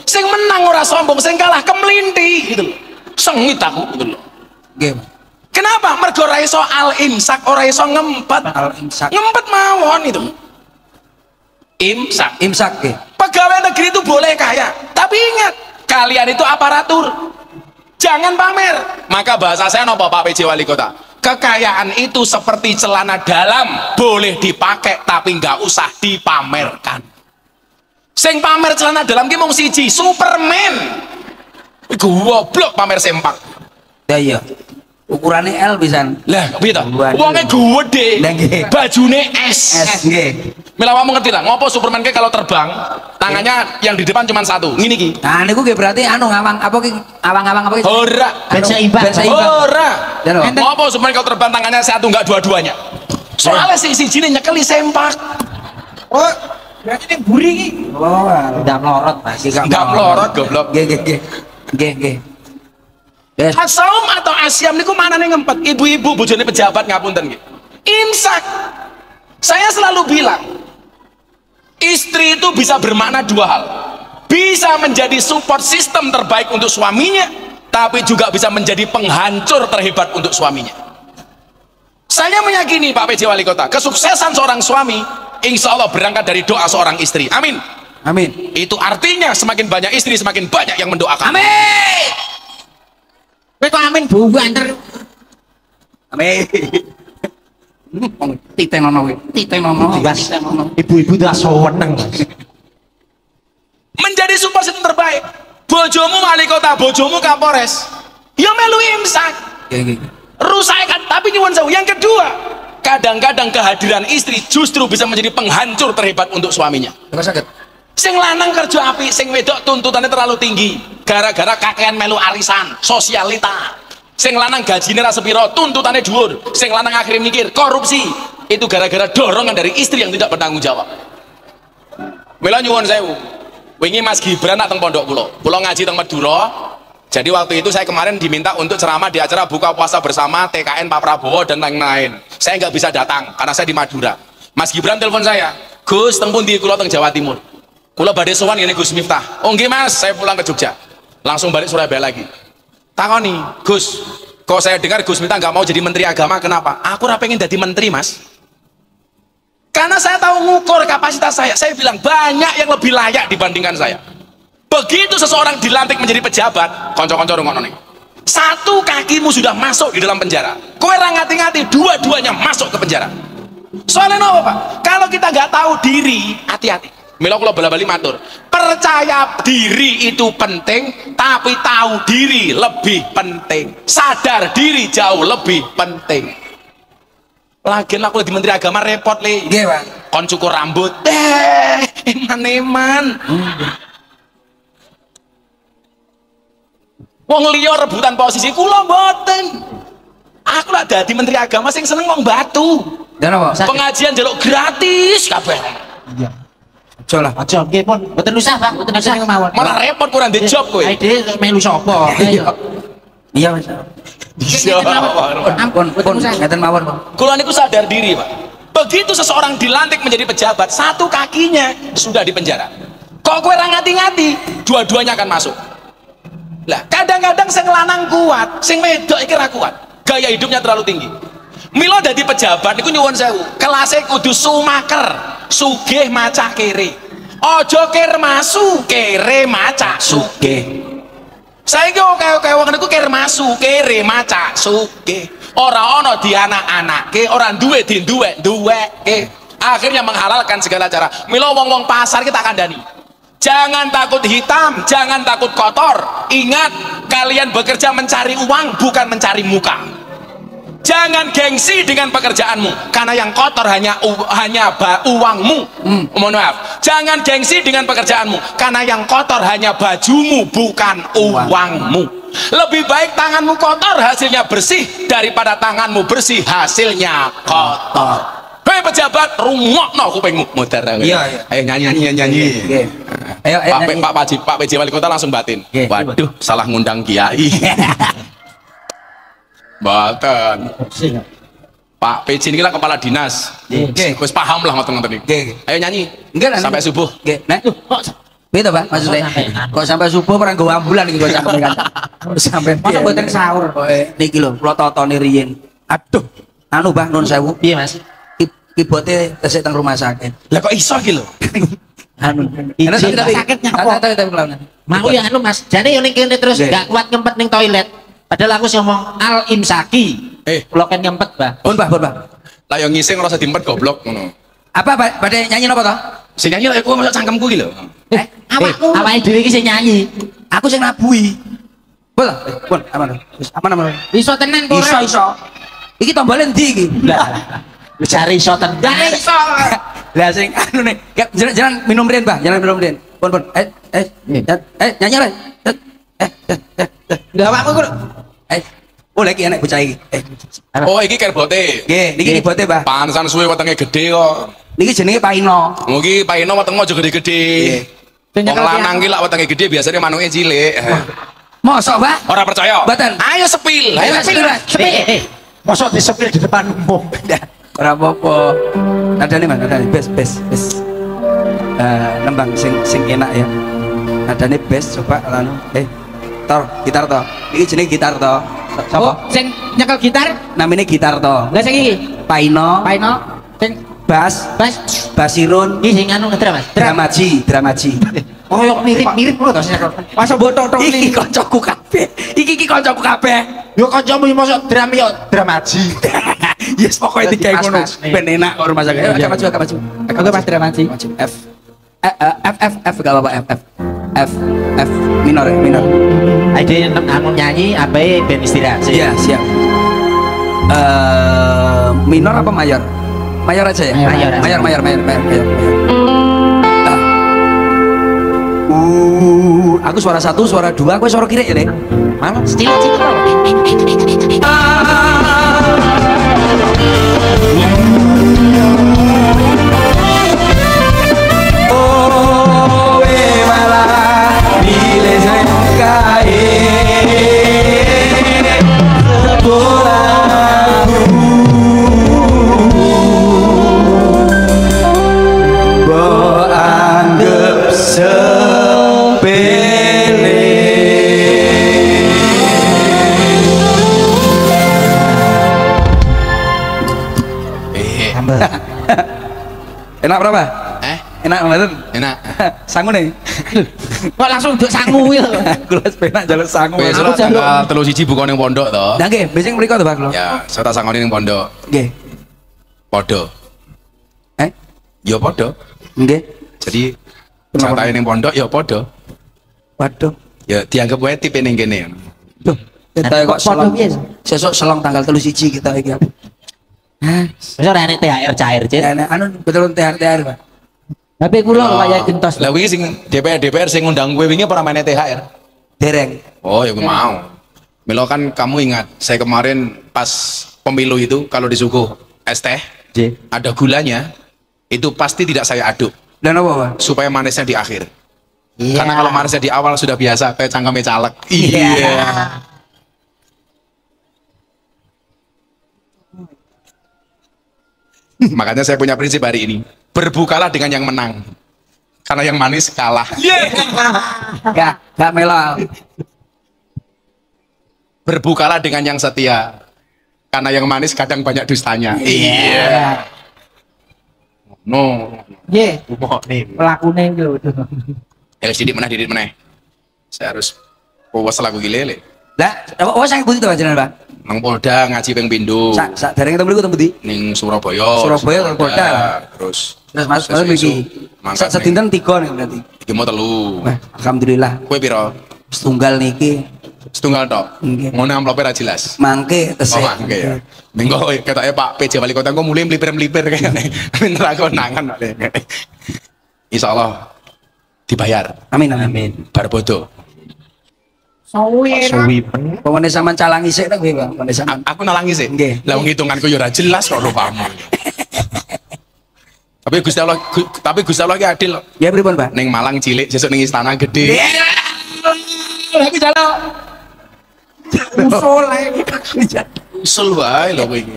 Sing menang ora sombong, sing kalah kemlinti gitu loh. Sengit aku gitu loh. Nggih. Kenapa? Mergo ora iso al-imsak, ora iso ngempet. Al-imsak. Ngempet mawon itu. Imsak. Imsak nggih. Pegawai negeri itu boleh kaya, tapi ingat, kalian itu aparatur. Jangan pamer. Maka bahasa saya nopo Pak PJ Wali Kota? Kekayaan itu seperti celana dalam, boleh dipakai tapi nggak usah dipamerkan. Sing pamer celana dalam ki mung siji, Superman. Goblok pamer sempak. Ya iya. Ukurannya L pisan. Lah, piye to? Waduh. Wonge gede. Lah, nggih. Bajune S. Nggih. Mila kamu ngerti lah, ngopo Superman ke kalau terbang, tangannya yang di depan cuma satu. Ngene iki. Nah niku nggih berarti anu ngawang apa ki? Awang-awang apa ki? Ora. Ben seimbang. Ben seimbang. Ora. Ya lho. Ngopo Superman kalau terbang tangannya satu enggak dua-duanya? Soalnya sing sijine nyekeli sempak. Oh, berarti ini buri iki. Oh, Ndak melorot, Mas. Enggak melorot goblok. Nggih nggih nggih. Nggih nggih. Asaum atau asyam niku manane ngempet. Ibu-ibu bojone pejabat ngapunten nggih. Imsak. Saya selalu bilang, istri itu bisa bermakna dua hal. Bisa menjadi support system terbaik untuk suaminya, tapi juga bisa menjadi penghancur terhebat untuk suaminya. Saya meyakini Pak PJ Wali Kota, kesuksesan seorang suami insya Allah berangkat dari doa seorang istri. Amin. Amin. Itu artinya semakin banyak istri semakin banyak yang mendoakan. Amin. Kowe kok amin bu anter. Amin. Titenono kuwi. Titenono. Ibu-ibu dah seneng. Menjadi support system terbaik. Bojomu wali kota, bojomu kapolres, ya melu imsak. Nggih nggih. Rusak kan, tapi nyuwun sewu. Yang kedua, kadang-kadang kehadiran istri justru bisa menjadi penghancur terhebat untuk suaminya. Enggak sakit. Sing lanang kerja api, sing wedok tuntutannya terlalu tinggi gara-gara kakean melu arisan, sosialita. Sing lanang gajine ra sepiro, tuntutannya dhuwur. Sing lanang akhirnya mikir korupsi. Itu gara-gara dorongan dari istri yang tidak bertanggung jawab. Mila nyuwun sewu. Wingi Mas Gibran nak teng pondok kula ngaji teng Madura. Jadi waktu itu saya kemarin diminta untuk ceramah di acara buka puasa bersama TKN Pak Prabowo dan lain-lain. Saya nggak bisa datang karena saya di Madura. Mas Gibran telepon saya, Gus teng pundi kula teng Jawa Timur. Kula badhe sowan ngene Gus Miftah. Oh nggih Mas, saya pulang ke Jogja. Langsung balik Surabaya lagi. Takoni, Gus, kok saya dengar Gus Miftah nggak mau jadi menteri agama, kenapa? Aku ora pengen jadi menteri, Mas. Karena saya tahu ngukur kapasitas saya bilang banyak yang lebih layak dibandingkan saya. Begitu seseorang dilantik menjadi pejabat, konco-konco rungokno nih. Satu kakimu sudah masuk di dalam penjara. Kowe ra ngati-ngati, dua-duanya masuk ke penjara. Soalnya apa, Pak? Kalau kita nggak tahu diri, hati-hati. Mila kula bala-bali matur, percaya diri itu penting, tapi tahu diri lebih penting. Sadar diri jauh lebih penting. Lagian aku di menteri agama repot le. Nggih, Pak. Kon cukur rambut. Eman-eman. Wong liya rebutan posisi kula mboten. Aku lak dadi menteri agama sing seneng wong batu. Dan apa? Pengajian jaluk gratis kabeh. Iya. Aja lah. Aja nggih pun. Mboten usah, Pak. Mboten usah mawon. Malah repot kurang di job kowe. Aide melu sapa? Ayo. Iya, Mas. Ampun, pun ngaten mawon, Pak. Kula niku sadar diri, Pak. Begitu seseorang dilantik menjadi pejabat, satu kakinya sudah di penjara. Kok kowe ra ngati-ngati, dua-duanya akan masuk. Lah, kadang-kadang sing lanang kuat, sing wedok iki ra kuat. Gaya hidupnya terlalu tinggi. Mila dadi pejabat niku nyuwun sewu, kelase kudu sumaker, sugih macah kere. Aja kermasu, kere macah sugih. Saiki oke-oke wong niku kermasu, kere macah sugih. Ora ana dianak-anake, ora duwe duweke. Akhirnya menghalalkan segala cara. Mila wong-wong pasar kita kandhani. Jangan takut hitam, jangan takut kotor. Ingat, kalian bekerja mencari uang, bukan mencari muka. Jangan gengsi dengan pekerjaanmu, karena yang kotor hanya uangmu. Mohon maaf. Jangan gengsi dengan pekerjaanmu, karena yang kotor hanya bajumu, bukan uangmu. Lebih baik tanganmu kotor, hasilnya bersih, daripada tanganmu bersih, hasilnya kotor. Hei pejabat, rungokno kupingmu. Modar. Iya. Ayo nyanyi. Nggih. Ayo Pak PJ Wali Kota langsung batin. Nggih. Waduh, salah ngundang kiai. Baten. Pak PJ ini lah kepala dinas. Nggih. Wis paham lah ngoten-ngoten iki. Nggih. Ayo nyanyi. Nggih, Sampai subuh. Nggih. Nah, Piye to, Pak? Maksudnya kok sampai subuh ora nggo ambulan iki kok sampe kan. Sampai Masa mboten sahur. Niki lho, kula totone riyin. Aduh, anu Mbah nun sewu. Piye, Mas? Ibote tesih teng rumah sakit. Lah kok iso iki lho? Anu. Izin sakitnya apa? Mau ya anu Mas. Jane yo ning kene terus Nggih. gak kuat ngempet ning toilet. Padahal aku sih ngomong al imsaki. Kula kan ngempet, Mbah. Pun Mbah. Lah yo ngising ngrasa diempet goblok ngono. Apa pada nyanyi napa to? Sing nyanyi lek kowe masuk cangkemku iki lho. Awakmu awake dhewe iki sing nyanyi. Aku sing nabuhi. Pun, aman. Wis aman. Iso tenan kok. Iso. Iki tombole ndi iki? Cari iso tenan. Iso. Lah sing anu nih, jangan minum rin, Mbah, jangan minum rin. Pun. Nyanyi lah. Lah awakmu kok. Oh lagi enak bocah iki. Oh iki kerbote. Nggih, niki bote, Mbah. Pantesan suwe wetenge gede kok. Niki jenenge Paino. Mugi paino wetengmu aja gede-gede. Wong lanang ki lak wetenge gede biasanya manuke cilik. Mosok, Mbah? Ora percaya? Mboten. Ayo sepil. Ayo sepil. Sepil. Mosok disepil di depan umum. Ora apa-apa. Nadane Mas, nadane bes. Nembang sing enak ya. Nadane bes coba anu. Gitar to. Iki jenenge gitar to. Oh, sing nyekel gitar Namanya gitar to. lah sing iki Paino, sing bass, basirun, iki sing anu ngedram Mas. dramaji. Oh, yo mirip ngono to sing nyekel. Masa mbok tok Iki koncoku kabeh. Iki koncoku kabeh. Yo kancamu mosok dram yo dramaji. Yes, pokoknya tiga ngono. Ben enak kok rumah sakit. Agak maju. Oke Mas dramaji. F. F gak apa-apa F minor. Ade anu nyanyi ape ben istirahat sih. Iya, siap. Minor apa mayor? Mayor aja ya? Mayor. Aku suara 1, suara 2, aku suara kiri ya deh. Mana? Still. Enak berapa? Enak banget. Enak. Sangu nih. Kok langsung nduk sangu ya. Kula penak jaluk sangu. Besok tanggal 3 buka ning pondok to. Nah nggih, besok mriko to, Pak kula. Ya, saya tak sangoni ning pondok. Nggih. Podo. Ya podo. Nggih. Jadi santai ning pondok ya podo. Waduh. Ya dianggap wae tipe ning kene. Duh, kita kok selong. Sesuk selong tanggal 31 kita iki. Wis ora enek THR cair, Cit. Ya, anu betul THR, Pak. Tapi kula kok kaya gentos. Lah wingi sing DPR sing ngundang kowe wingi ora main THR. Dereng. Oh, ya gue mau. Milo kan kamu ingat, saya kemarin pas pemilu itu kalau disuguh es teh, ada gulanya, itu pasti tidak saya aduk. Dan apa, Pak? Supaya manisnya di akhir. Iya. Karena kalau manisnya di awal sudah biasa, kayak cangkeme caleg. Iya. Makanya saya punya prinsip hari ini. Berbukalah dengan yang menang. Karena yang manis kalah. Gak melal. Berbukalah dengan yang setia. Karena yang manis kadang banyak dustanya. Iya. No. Nggih. Nih. Pelakune iki lho. Didik meneh. Saya harus puas lagu gile. Lah, apa sang budi to jenengan, Pak? Nang Polda ngaji ping pindho. Sak dereng ketemu niku temudi. Ning Surabaya. Surabaya nang Polda. Terus Mas iki. Sedinten 3 nih berarti. Iki mau 3. Wah, alhamdulillah. Kowe piro? Setunggal niki. Setunggal tok. Nggih. Ngono amplope ra jelas. Mangke tesih. Oh, mangke ya. Minggu ketoknya Pak PJ Wali Kota kok mulai melipir-melipir kayaknya. Minta aku nangan. Insya Allah dibayar. Amin. Bar bodoh. Sawi. Pemene sampean calangi sik tak kowe, Pak. Pemene sampean. Aku nalangi sih. Nggih. Lah hitunganku ya ora jelas kok rupamu. Tapi Gusti Allah ki adil. Ya pripun, Pak? Ning Malang cilik, sesuk ning istana gede. Aku jaluk. Usul wae lho kowe iki.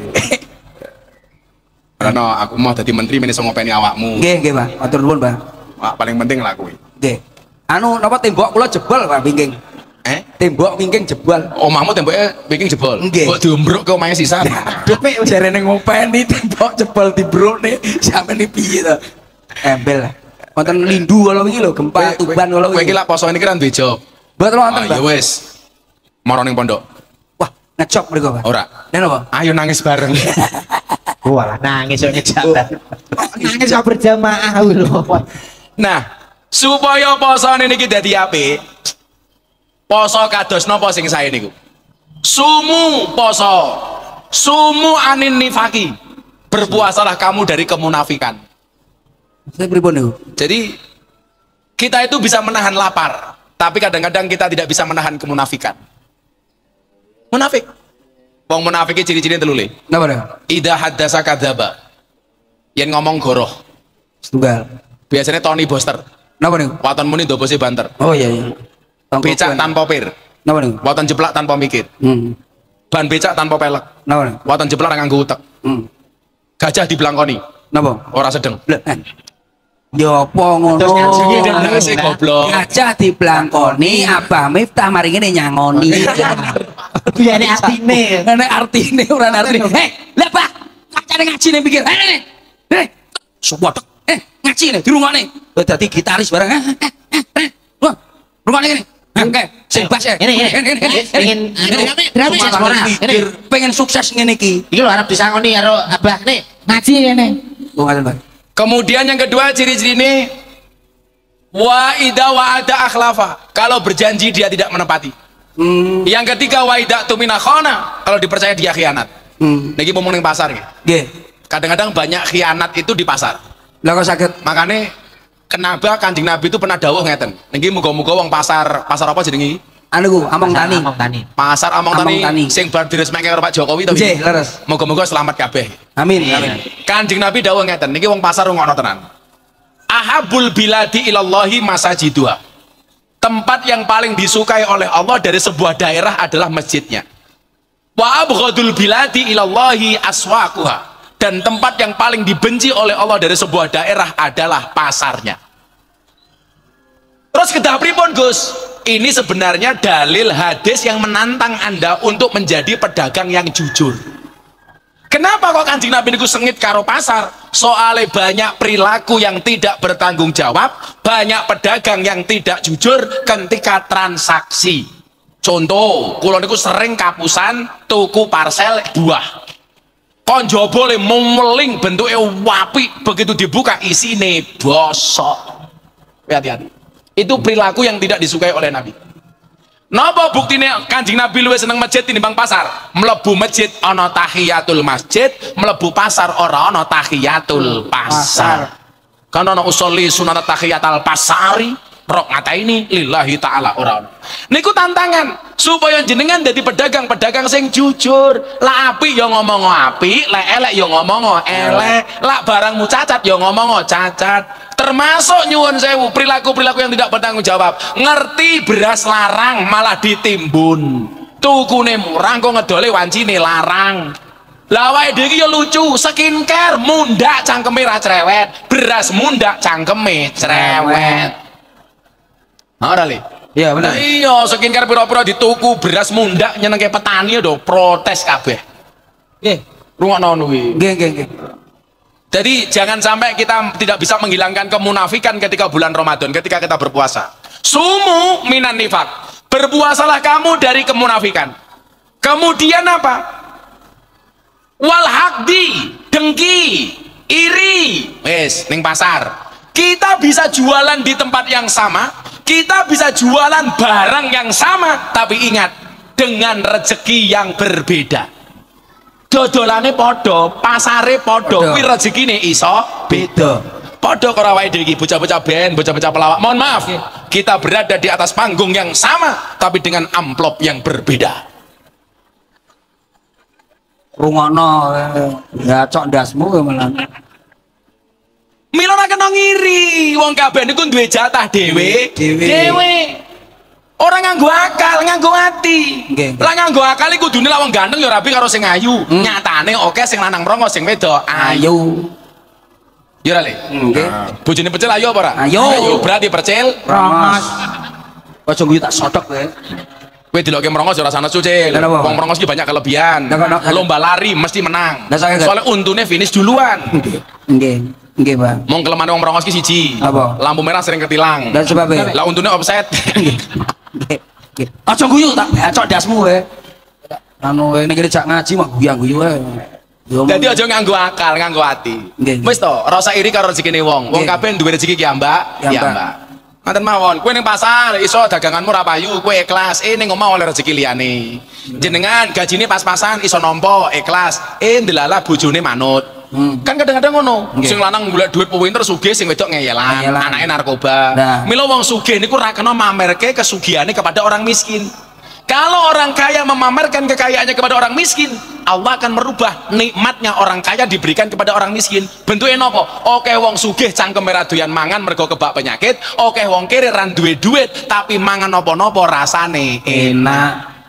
Karena aku mau jadi menteri men iso ngopeni awakmu. Nggih, Pak. Matur nuwun, Pak. Wah, paling penting lah kowe. Nggih. Anu napa tembok kula jebol Pak Wingking. Tembok wingking jebol. Omahmu temboknya wingking jebol. Nggih. Kok diombrok ke omahe sisan. Dhewe jarene ngopeni tembok jebol dibrone sampeyan piye to? Embel. Wonten lindu kala wingi lho gempa Tuban kala Kowe iki wingi. lak poso ini kan duwe job. Mboten wonten, Ya Pak. wis. Maro ning pondok. Wah, ngejok mriku, Pak. Ora. Nen apa? Ayo nangis bareng. Walah nangis yo ngejak. Nangis yo berjamaah lho. Nah, supaya poso niki dadi apik. Poso kados napa sing sae niku? Sumu poso. Sumu anin nifaki. Berpuasalah kamu dari kemunafikan. Saya pripun niku? Jadi kita itu bisa menahan lapar, tapi kadang-kadang kita tidak bisa menahan kemunafikan. Munafik. Wong munafik iki ciri-ciri telu le. Napa niku? Idza haddasa kadzaba. Yen ngomong goroh. Setunggal. Biasanya Tony Boster. Napa niku? Waton muni ndobose banter. Oh iya iya. Becak tanpa pir. Napa niku? Waton jeplak tanpa mikir. Ban becak tanpa pelek. Napa niku? Waton jeplak ra nganggo utek. Gajah diblangkoni. Napa? Ora sedeng. Ya apa ngono? Terus ngajine Dan nasi goblok. Gajah diblangkoni, Abah Miftah mari ngene nyangoni. Biyane atine. Ngene artine ora artine. Lah Pak, kancane ngaji ning pikir. Sopo tek. Ngaji nih dirungokne. Dadi gitaris bareng. Wah, rungokne ngene. Oke, sing bas ya. Ini. Pengen sukses ngene iki. Iki lho arep disangoni karo Abah nih. Ngaji ngene. Oh, ngaten, Pak. Kemudian yang kedua ciri-ciri ini wa idza wa'ada akhlafa. Kalau berjanji dia tidak menepati. Yang ketiga wa idza tumina khana. Kalau dipercaya dia khianat. Niki ngomong ning pasar nggih. Nggih. Kadang-kadang banyak khianat itu di pasar. Lah kok saged Makanya kenapa Kanjeng Nabi itu pernah dawuh ngeten. Niki muga-muga wong pasar apa jenenge? anu ku Among Tani. Pasar Among Among Tani Tani. sing bar diresmeke karo Pak Jokowi to. Nggih, leres. Moga-moga selamat kabeh. Amin. Amin. Kanjeng Nabi dawuh ngeten, niki wong pasar ngono tenan. Ahabul biladi ilallahi masajiduha. Tempat yang paling disukai oleh Allah dari sebuah daerah adalah masjidnya. Wa abghadul biladi ilallahi aswaquha. Dan tempat yang paling dibenci oleh Allah dari sebuah daerah adalah pasarnya. Terus kedah pripun Gus? Ini sebenarnya dalil hadis yang menantang Anda untuk menjadi pedagang yang jujur. Kenapa kok Kanjeng Nabi niku sengit karo pasar? Soalnya banyak perilaku yang tidak bertanggung jawab, banyak pedagang yang tidak jujur ketika transaksi. Contoh, kula niku sering kapusan tuku parsel buah. Kon jebole memeling bentuknya wapi, begitu dibuka isine bosok. Hati-hati. Itu perilaku yang tidak disukai oleh Nabi. Napa buktine Kanjeng Nabi luwih seneng masjid tinimbang pasar? Mlebu masjid ana tahiyatul masjid, mlebu pasar ora ana tahiyatul pasar. Kan ana usolli sunat tahiyatul pasari, rakaat ini lillahi taala ora ana. Niku tantangan supaya jenengan dadi pedagang-pedagang sing jujur. Lah apik ya ngomong apik, lek elek ya ngomong elek, lak barangmu cacat ya ngomong cacat. Termasuk nyuwun sewu perilaku-perilaku yang tidak bertanggung jawab. Ngerti beras larang malah ditimbun, tukune murah kok ngedole wancine larang. Lah awake dhewe iki ya lucu, skincare mundak cangkeme ra cerewet, beras mundak cangkeme cerewet. Ora le. Iya benar. Iya, skincare pira-pira dituku, beras mundak nyenengke petani do protes kabeh. Nggih. Rungokno kuwi. Nggih. Jadi jangan sampai kita tidak bisa menghilangkan kemunafikan ketika bulan Ramadan, ketika kita berpuasa. Sumu minan nifak. Berpuasalah kamu dari kemunafikan. Kemudian apa? Wal haqdi, dengki, iri. Wes, ning pasar. Kita bisa jualan di tempat yang sama, kita bisa jualan barang yang sama, tapi ingat, dengan rezeki yang berbeda. Dodolane podo, pasare podo, kuwi rezekine iso beda. Podo karo awake dhewe iki bocah-bocah band, bocah-bocah pelawak. Mohon maaf, kita berada di atas panggung yang sama tapi dengan amplop yang berbeda. Rungokno ya cok ndasmu malah. Mila ora kena ngiri, wong kabeh niku duwe jatah dhewe. Orang nganggo akal, nganggo ati. Lah nganggo akal iku kudune lak wong ganteng ya rabi karo sing ayu. Nyatane oke sing lanang mrongo sing wedok ayu. Ya Le. Nggih. Bojone percil ayo apa ora? Ayo. Berarti percil. Rongos. Aja guyu tak sodok kowe. Kowe delokke merongos ora sana cucil. Lah, apa? Wong merongos ki banyak kelebihan. Lah, Lomba lari mesti menang. Lah, saya- Soalnya untune finish duluan. Nggih. Nggih, Pak. Mong kelemahan wong merongos ki siji. Apa? Lampu merah sering ketilang. Dan sebabnya. Lah untune offset. Nggih. Nggih. Aja guyu tak acok dasmu kowe. Anu ini kira jak ngaji mah guyu wae. Jadi aja nganggo akal, nganggo ati. Nggih. Wis to, rasa iri karo rezekine wong. Wong Nggih. kabeh duwe rezeki ki ambak, Ya, ya Mbak. ambak. Ngoten mawon, kowe ning pasar iso daganganmu ra payu, kowe ikhlas. Ning omah oleh rezeki liyane. Jenengan gajine pas-pasan iso nampa, ikhlas. Ndelalah bojone manut. Kan kadang-kadang ngono. Nggih. Sing lanang golek dhuwit pinter sugih, sing wedok ngeyelan, Ngeyelan. anake narkoba. Nah. Mila wong sugih niku ra kena mamerke kesugihane kepada orang miskin. Kalau orang kaya memamerkan kekayaannya kepada orang miskin, Allah akan merubah nikmatnya orang kaya diberikan kepada orang miskin. Bentuknya nopo? Oke wong sugih cangkem merah doyan mangan mergo kebak penyakit. Oke wong kiri ran duwe duit tapi mangan nopo-nopo rasane enak.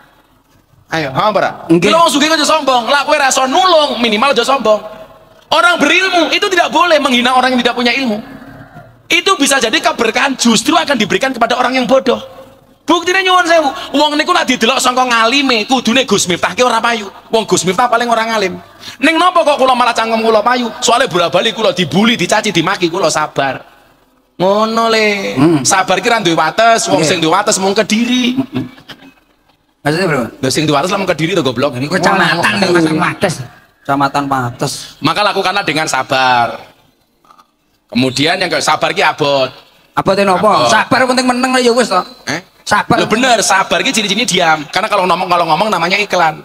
Ayo, apa? Nggih. Kalau wong sugih aja sombong, lah kowe ra iso nulung, minimal aja sombong. Orang berilmu itu tidak boleh menghina orang yang tidak punya ilmu. Itu bisa jadi keberkahan justru akan diberikan kepada orang yang bodoh. Buktine nyuwun sewu, wong niku nek didelok saka ngalime, kudune Gus Miftah ki ora payu. Wong Gus Miftah paling ora ngalim. Ning napa kok kula malah cangkem kula payu? Soale bola-bali kula dibuli, dicaci, dimaki, kula sabar. Ngono le. Sabar ki ra duwe wates, wong sing duwe wates mung Kediri. Maksudnya berapa? Lha sing duwe wates lah mung Kediri to goblok. Ini kecamatan Kecamatan Pates. Kecamatan Pates. Maka lakukanlah dengan sabar. Kemudian yang sabar ki abot. Apa teh nopo? Apa? Sabar penting meneng lah ya wis to. Sabar. Loh bener, sabar ki ciri-ciri diam. Karena kalau ngomong namanya iklan.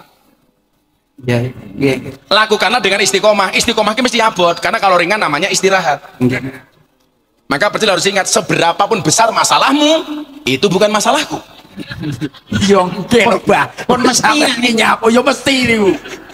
Ya, iya. Lakukanlah dengan istiqomah. Istiqomah ki mesti abot. Karena kalau ringan namanya istirahat. Nggih. Maka percil harus ingat, seberapapun besar masalahmu, itu bukan masalahku. Yo nggih, Mbah. Pun mesti nek nyapo yo mesti niku.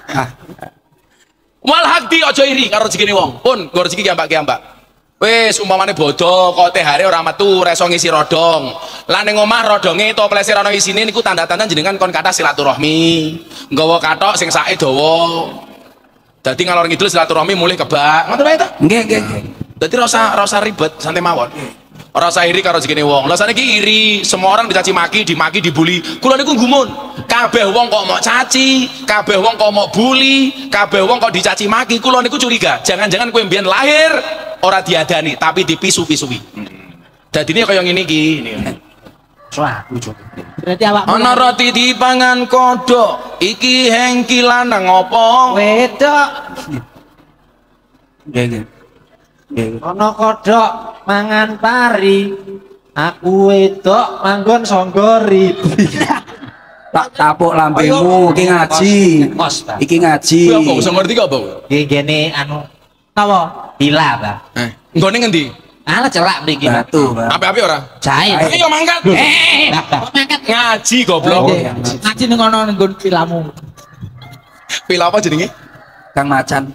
Wal hakti aja iri karo rezekine wong. Pun nggo rezeki ki ambak-ambak. Wis umpamane bodo kok tehare ora metu reso ngisi rodong. Lah ning omah rodonge to plesir ana isine niku tanda-tanda jenengan kon kathah silaturahmi. Nggawa kathok sing sake dawa. Dadi ngalor ngidul silaturahmi mulih kebak. Ngoten wae to. Nggih, nggih. Dadi rasa ribet, santai mawon. Ora usah iri karo rezekine wong. Lah saniki iri, semua orang dicaci maki, dimaki, dibuli. Kula niku gumun. Kabeh wong kok mau caci, kabeh wong kok mau bully, kabeh wong kok dicaci maki. Kula niku curiga. Jangan-jangan kowe mbiyen lahir ora diadani tapi dipisu-pisui. Dadine kaya ngene iki. Suatu Cuk. Berarti awakmu Ana roti dipangan kodhok, iki hengki lanang apa? wedok Nggih, nggih. Nggih. ana kodhok mangan pari. Aku wedok manggon songgori. Tak tapuk lambemu iki ngaji. Kos, Pak. Iki ngaji. Kuwi apa? Bisa ngerti kok apa? Nggih gene anu napa? Bila, Pak. Nggone ngendi? Ala celak mriki, Pak. Batu, Pak. Ape-ape ora? Jahit. Ayo mangkat. Kok mangkat Ngaji goblok. ngaji ning ngono nggon pilamu. Pil apa jenenge? Kang Macan.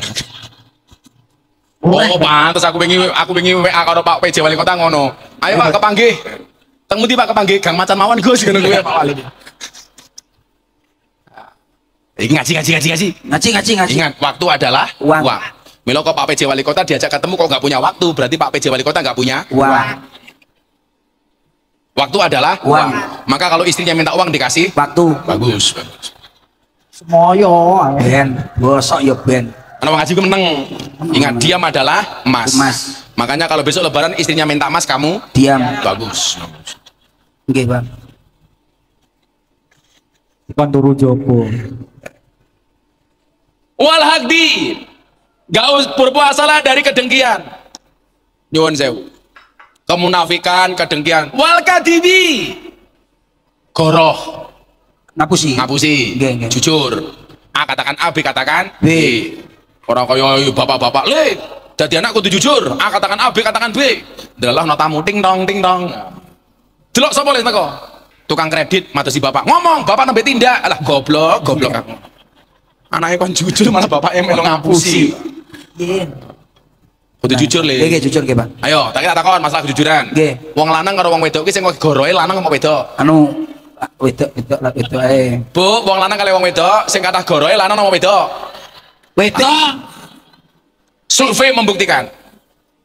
Oh, pantes aku wingi WA karo Pak PJ Wali Kota ngono. Ayo Pak kepanggih. Teng pundi Pak kepanggih? Gang Macan mawon Gus ngono kuwi Pak Wali. Iki ngaji. Ingat, waktu adalah Uang. Milo kok Pak PJ Wali Kota diajak ketemu kok nggak punya waktu, berarti Pak PJ Wali Kota nggak punya Uang. Waktu adalah Uang. Maka kalau istrinya minta uang dikasih, Waktu. bagus. Semoyo. Ben. Bosok yo ben. Karena ngaji gue menang. Ingat, diam adalah emas. Emas. Makanya kalau besok lebaran istrinya minta emas, kamu Diam. bagus. Nggih, Bang. Kon turu jopo. Wal hakdi. Gak berpuasa lah dari kedengkian. Nyuwun sewu. Kemunafikan, kedengkian. Wal kadibi. Goroh. Ngapusi. Ngapusi. Nggih, nggih. Jujur. A katakan A, B katakan B. Orang kaya bapak-bapak, le, jadi anak kudu jujur. A katakan A, B katakan B. Dalah notamu ting dong. Delok sapa le teko? Tukang kredit madosi bapak. Ngomong, bapak nembe tindak. Alah goblok aku. Anaknya kon jujur malah bapak yang melu ngapusi. Nggih. Kudu jujur le. Nggih, jujur nggih, Bang. Ayo, tak takon masalah kejujuran. Nggih. Wong lanang karo wong wedok ki sing gorohe lanang apa wedok? Anu wedok lah wedok ae. Bu, wong lanang kali wong wedok sing kathah gorohe lanang apa wedok? Wedok. Survei membuktikan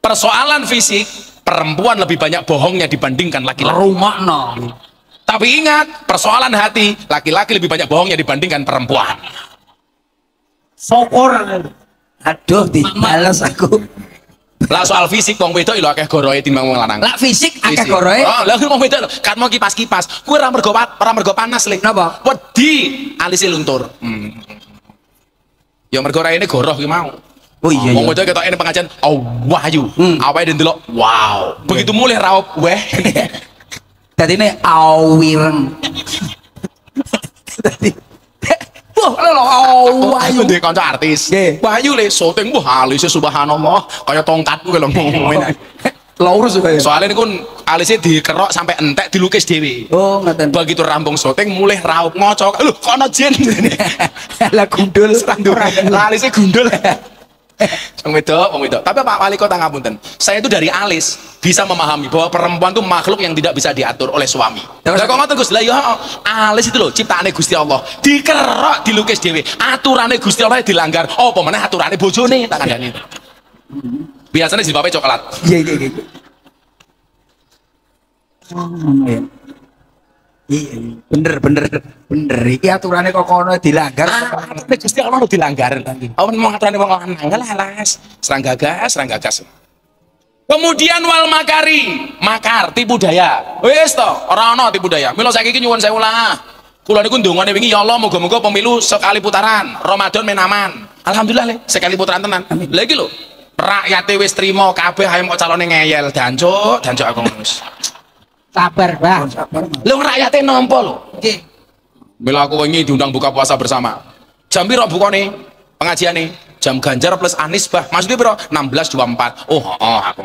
Persoalan fisik, perempuan lebih banyak bohongnya dibandingkan laki-laki. Rumakno. Tapi ingat, persoalan hati, laki-laki lebih banyak bohongnya dibandingkan perempuan. Syukur. Aduh, dibales aku. Lah soal fisik wong wedok lho akeh gorohe timbang wong lanang. Lah fisik akeh Fisik. gorohe. Oh, lah wong wedok lho kan mau kipas-kipas. Kuwi ora mergo panas lek. Napa? Wedi alise luntur. Ya mergo raine goroh ki mau. Oh iya Wong iya. wedok ketok ini pengajian, oh wahyu. Awake ndelok, wow. Begitu mulih raup weh. Dadine awireng. Dadi wah, lho Wahyu ndek kanca artis. Nggih. Wahyu le syuting wah alise subhanallah kaya tongkatku lho ngomongin. lurus kaya. Soalnya ini kan alisnya dikerok sampai entek dilukis dewi. Oh, ngaten. Begitu rampung syuting mulai raup ngocok. Loh, kok ana jin? Lah gundul. Alisnya gundul. Wong wedok. Tapi Pak Wali Kota ngapunten, saya itu dari alis bisa memahami bahwa perempuan itu makhluk yang tidak bisa diatur oleh suami. Lah kok ngoten Gus? Lah ya alis itu loh ciptaane Gusti Allah. Dikerok dilukis dhewe. Aturane Gusti Allah dilanggar. Apa meneh aturane bojone tak kandhani. Biasanya jilbabe coklat. Iya. Iya. Iya, bener. Iki aturannya kok kono dilanggar. Aturan Gusti Allah lo dilanggar. Apa mau aturan wong lanang alas. Serang gagas. Kemudian wal makar tipu daya. Wis to, ora ana tipu daya. Mila saiki iki nyuwun sewu lah. Kula niku ndongane wingi ya Allah muga-muga pemilu sekali putaran, Ramadan men aman. Alhamdulillah le, sekali putaran tenan. Lah iki lho, rakyate wis trima kabeh ae kok calone ngeyel dancuk aku wis. Sabar, Bang. Lho rakyate nampa lho. Nggih. Mila aku wingi diundang buka puasa bersama. Jam piro bukane? Pengajiane jam Ganjar plus Anies bah. Maksudnya piro? 16.24. Oh, aku.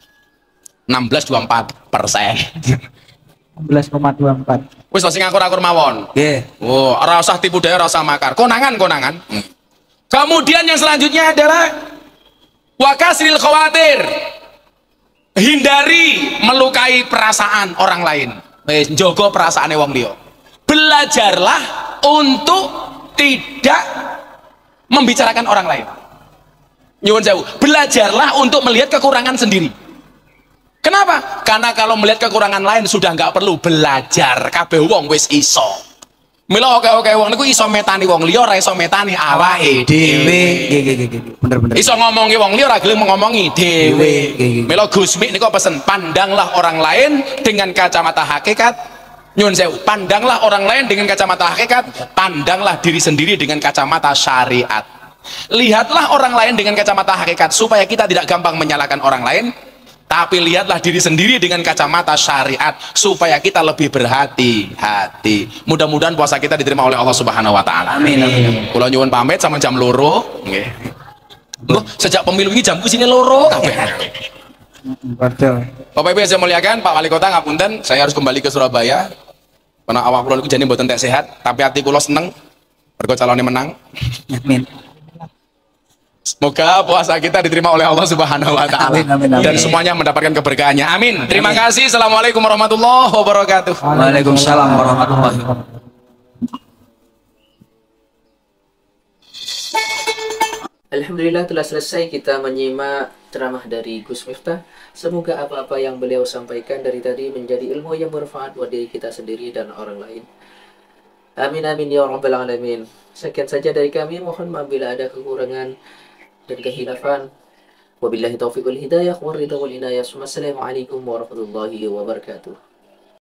16.24%. 16,24. Wis sing akur-akur mawon. Nggih. Oh, ora usah tipu daya, ora usah makar. Konangan. Kemudian yang selanjutnya adalah wakasril khawatir. Hindari melukai perasaan orang lain. Wis njogo perasaane wong liya. Belajarlah untuk tidak membicarakan orang lain. Nyuwun sewu, belajarlah untuk melihat kekurangan sendiri. Kenapa? Karena kalau melihat kekurangan lain sudah nggak perlu belajar. Kabeh wong wis iso. Mila oke wong niku iso metani wong liya, ora iso metani awake dhewe. Nggih. Bener. Iso ngomongi wong liya ora gelem ngomongi dhewe. Mila Gusmi niku pesen, pandanglah orang lain dengan kacamata hakikat. Nyuwun sewu, pandanglah orang lain dengan kacamata hakikat, pandanglah diri sendiri dengan kacamata syariat. Lihatlah orang lain dengan kacamata hakikat supaya kita tidak gampang menyalahkan orang lain. Tapi lihatlah diri sendiri dengan kacamata syariat supaya kita lebih berhati-hati. Mudah-mudahan puasa kita diterima oleh Allah Subhanahu wa taala. Amin. Kula nyuwun pamit sama jam loro. Nggih. Loh, sejak pemilu ini jamku sini loro kabeh. Betul. Bapak Ibu yang saya muliakan, Pak Wali Kota ngapunten, saya harus kembali ke Surabaya. Karena awak kula niku jane mboten tek sehat, tapi hati kula seneng mergo calone menang. Amin. Semoga puasa kita diterima oleh Allah Subhanahu wa taala. Amin. Dan semuanya mendapatkan keberkahannya. Amin. Terima kasih. Assalamualaikum warahmatullahi wabarakatuh. Waalaikumsalam warahmatullahi wabarakatuh. Alhamdulillah telah selesai kita menyimak ceramah dari Gus Miftah. Semoga apa-apa yang beliau sampaikan dari tadi menjadi ilmu yang bermanfaat buat diri kita sendiri dan orang lain. Amin ya rabbal alamin. Sekian saja dari kami, mohon maaf bila ada kekurangan dan kehilafan. Wabillahi taufiq wal hidayah wa ridha wal inayah. Wassalamualaikum warahmatullahi wabarakatuh.